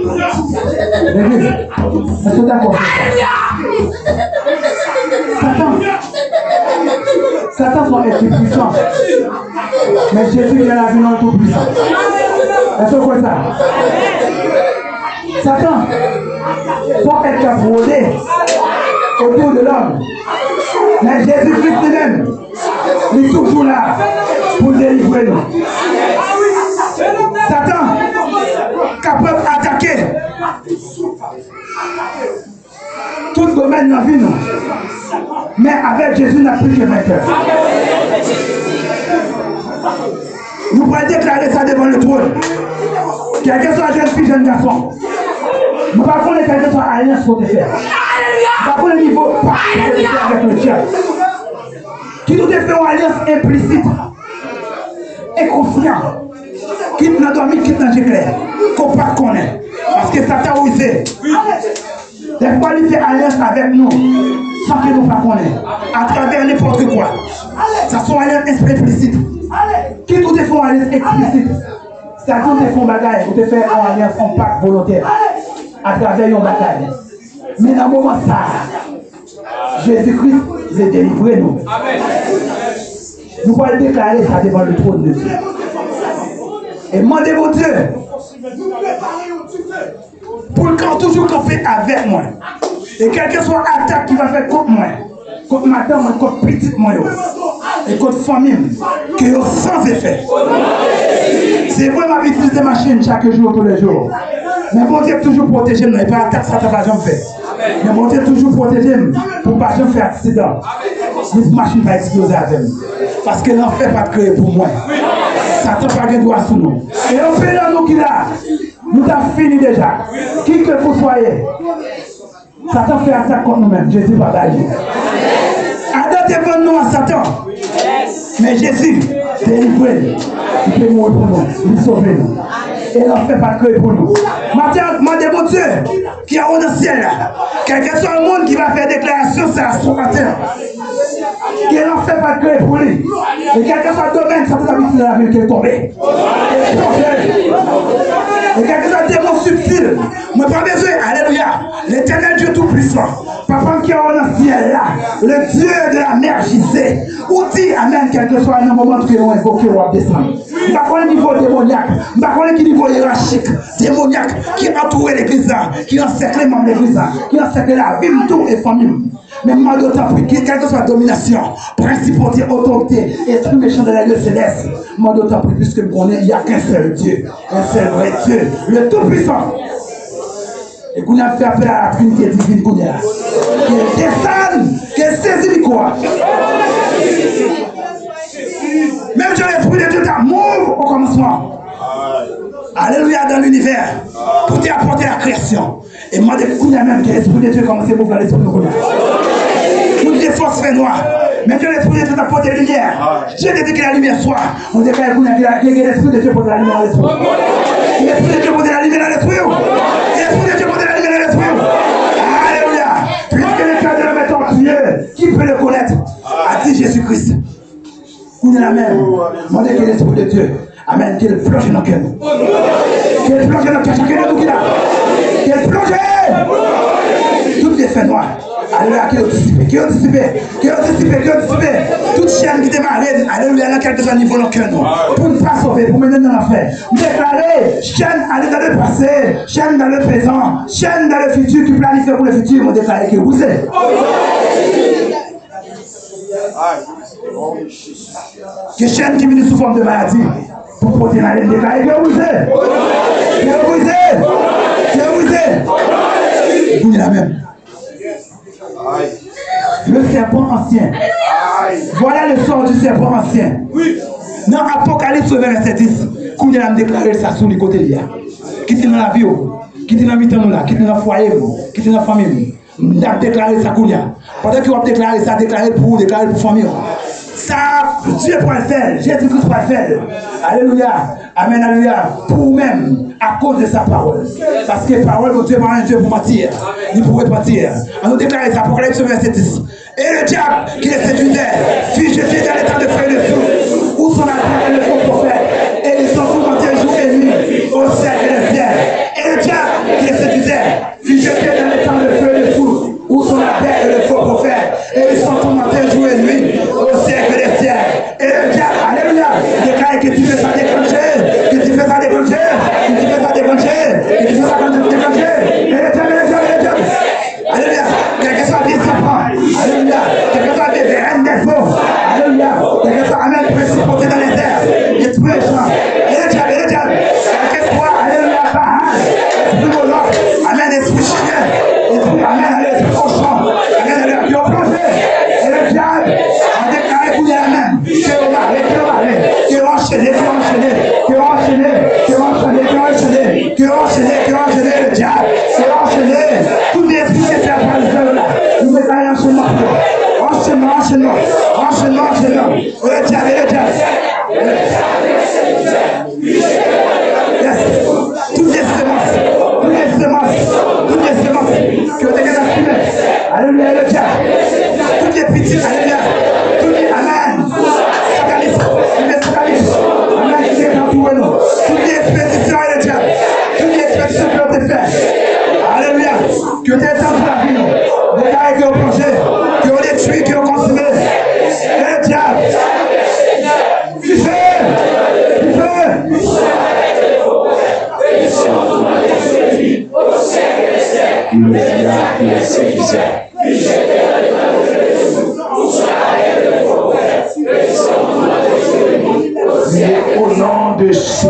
L'église, est-ce que d'accord avec ça? Satan, Satan soit être puissant, mais Jésus vient la vie dans le tout puissant. Est-ce que vous voyez ça? Satan soit être brûlé autour de l'homme, mais Jésus-Christ lui-même, il est toujours là pour délivrer nous. Satan, capable d'attaquer tout domaine dans la vie, mais avec Jésus, n'a plus que vainqueur. Nous pouvons déclarer ça devant le trône. Quel que soit jeune fille, jeune garçon, nous ne pouvons pas quel que soit alliance qu'on te fait. Nous ne pouvons pas le niveau avec le diable. Qui nous fait une alliance implicite et confiant. Qui nous a dormi, qui nous a clair. Qu'on ne pas connaître. Parce que Satan osé. Des fois, il fait alliance avec nous sans que nous ne pas connaissions. À travers n'importe quoi. Ça sont alliances implicites. Qui nous fait une alliance explicite. Satan te fait une bagaille. Ou te fait une alliance en pacte volontaire. À travers une bagaille. Mais dans le moment ça, Jésus-Christ les délivré nous. Nous pouvons déclarer ça devant le trône de Dieu. Et demandez mon Dieu pour quand toujours camper avec moi. Et quelle que soit l'attaque qui va faire contre moi, contre madame, contre petite moi, et contre famille, que yo sans effet. C'est vrai ma vitesse de machine chaque jour, tous les jours. Mais mon Dieu toujours protéger moi, et pas attaque ça, ça va jamais faire. Mais mon Dieu toujours protéger pour ne pas jamais faire accident. Cette machine va exploser avec moi. Parce que l'enfer pas créé pour moi. Satan n'a pas de droit sur nous. Et on fait dans nous qui là, nous avons fini déjà. Qui que vous soyez, Satan fait attaque contre nous-mêmes. Jésus va gagner. Adam devant nous à Satan. Mais Jésus, délivré. Il peut mourir pour nous. Il sauve nous. Et l'enfer pas créé pour nous. Maintenant, demandez mon Dieu qui est au ciel là. Quel que soit le monde qui va faire déclaration, c'est à son terre. Qui n'en fait pas créer pour lui. Et quel que soit le domaine, ça peut habiter dans la ville qui est tombée. Et quel que soit le démon subtil, moi pas besoin, alléluia, l'éternel Dieu tout-puissant, papa qui est au ciel là, le Dieu de la mer gisée, ou dit amen, quel que soit le moment que l'on invoque, on va descendre. Je ne sais pas le niveau démoniaque, je ne sais pas le niveau hiérarchique, démoniaque, qui entoure l'église, qui encercle les membres de l'église, qui encercle la vie, tout et famille. Mais moi d'autant plus, quelle que soit la domination, principauté, autorité, esprit méchant de la lieu céleste, moi d'autant plus, puisque je connais, il n'y a qu'un seul Dieu, un seul vrai Dieu, le Tout-Puissant. Et qu'on a fait appel à la Trinité divine, qu'on est là. Qui descend, qui saisit quoi. Même si l'esprit de Dieu t'a mouve au commencement. Alléluia dans l'univers, pour t'apporter la création. Et moi, qu'on a même que l'esprit de Dieu commence à mouvoir l'esprit de Dieu. Toutes les forces fait noir. Même que l'esprit de Dieu t'apporte la lumière. Dieu te dit que la lumière soit. On dit que l'esprit de Dieu porte la lumière dans l'esprit. L'esprit de Dieu porte la lumière dans l'esprit. L'esprit de Dieu porte la lumière dans l'esprit. Alléluia. Puisque le cœur de l'homme est en Dieu, qui peut le connaître? A dit Jésus-Christ. On est la même. On dit que l'esprit de Dieu. Amen. Qu'il plonge dans le cœur. Qu'il plonge dans le cœur. Chacun de nous qui l'a. Qu'il plonge. Toutes les faits noirs. Alléluia, qui est anticipé, qui est anticipé, qui est anticipé, qui est anticipé. Toute chaîne qui démarre, alléluia, dans quel que soit le niveau dans le cœur, pour ne pas sauver, pour mener dans l'enfer. Déclarer, chaîne aller dans le passé, chaîne dans le présent, chaîne dans le futur, qui planifie pour le futur, on déclare que vous êtes. Que chaîne qui vient sous forme de maladie, pour porter la laine, déclarer que vous êtes. Que vous êtes. Que vous êtes. Vous êtes la même. Le serpent ancien. Voilà le sort du serpent ancien. Dans Apocalypse verset dix, qu'on a déclaré ça sur le côté là. Qui est dans la vie, qui est dans la vie, qui est dans le foyer, qui est dans la famille. On a déclaré ça qu'on a. Pendant qu'on a déclaré ça, déclaré pour vous, déclaré pour la famille. Ça, Dieu peut le faire, Jésus-Christ peut le faire. Alléluia. Amen, alléluia. Pour vous-même, à cause de sa parole. Parce que la parole de Dieu est un Dieu pour mentir. Il pourrait mentir. On nous déclare ça, Apocalypse verset dix. Et le diable qui les séduisait, fut jeté dans l'état de feu et de feu, où son attaque et le faux prophète, et ils sont tourmentés jour et nuit, au ciel et le ciel. Et le diable qui Yes. Toutes les semences, toutes les semences, toutes les semences qui ont été activées. Alléluia, le diable. Toutes les petites, alléluia. Toutes les amen. Satanistes, toutes les satanistes. Amen, qui est dans tout le monde. Toutes les expéditions et le diable. Toutes les expéditions qui ont été faites. Alléluia. Qui ont été dans la vie. Des gars qui ont plongé, qui ont détruit, qui ont consumé. Et le diable. Du feu. Du feu. Le diable qui est séduisant. Au nom de Jésus.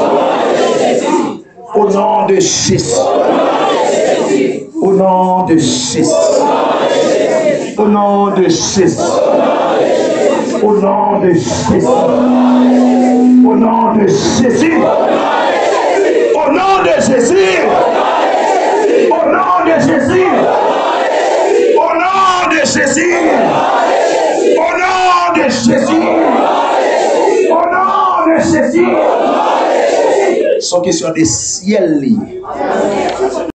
Au nom de Jésus. Au nom de Jésus. Au nom de Jésus. Au nom de Jésus. Au nom de Jésus. Au nom de Jésus. Au nom de Jésus. Au nom de Jésus. Au nom de Jésus. Au nom de Jésus. Sont question des ciels.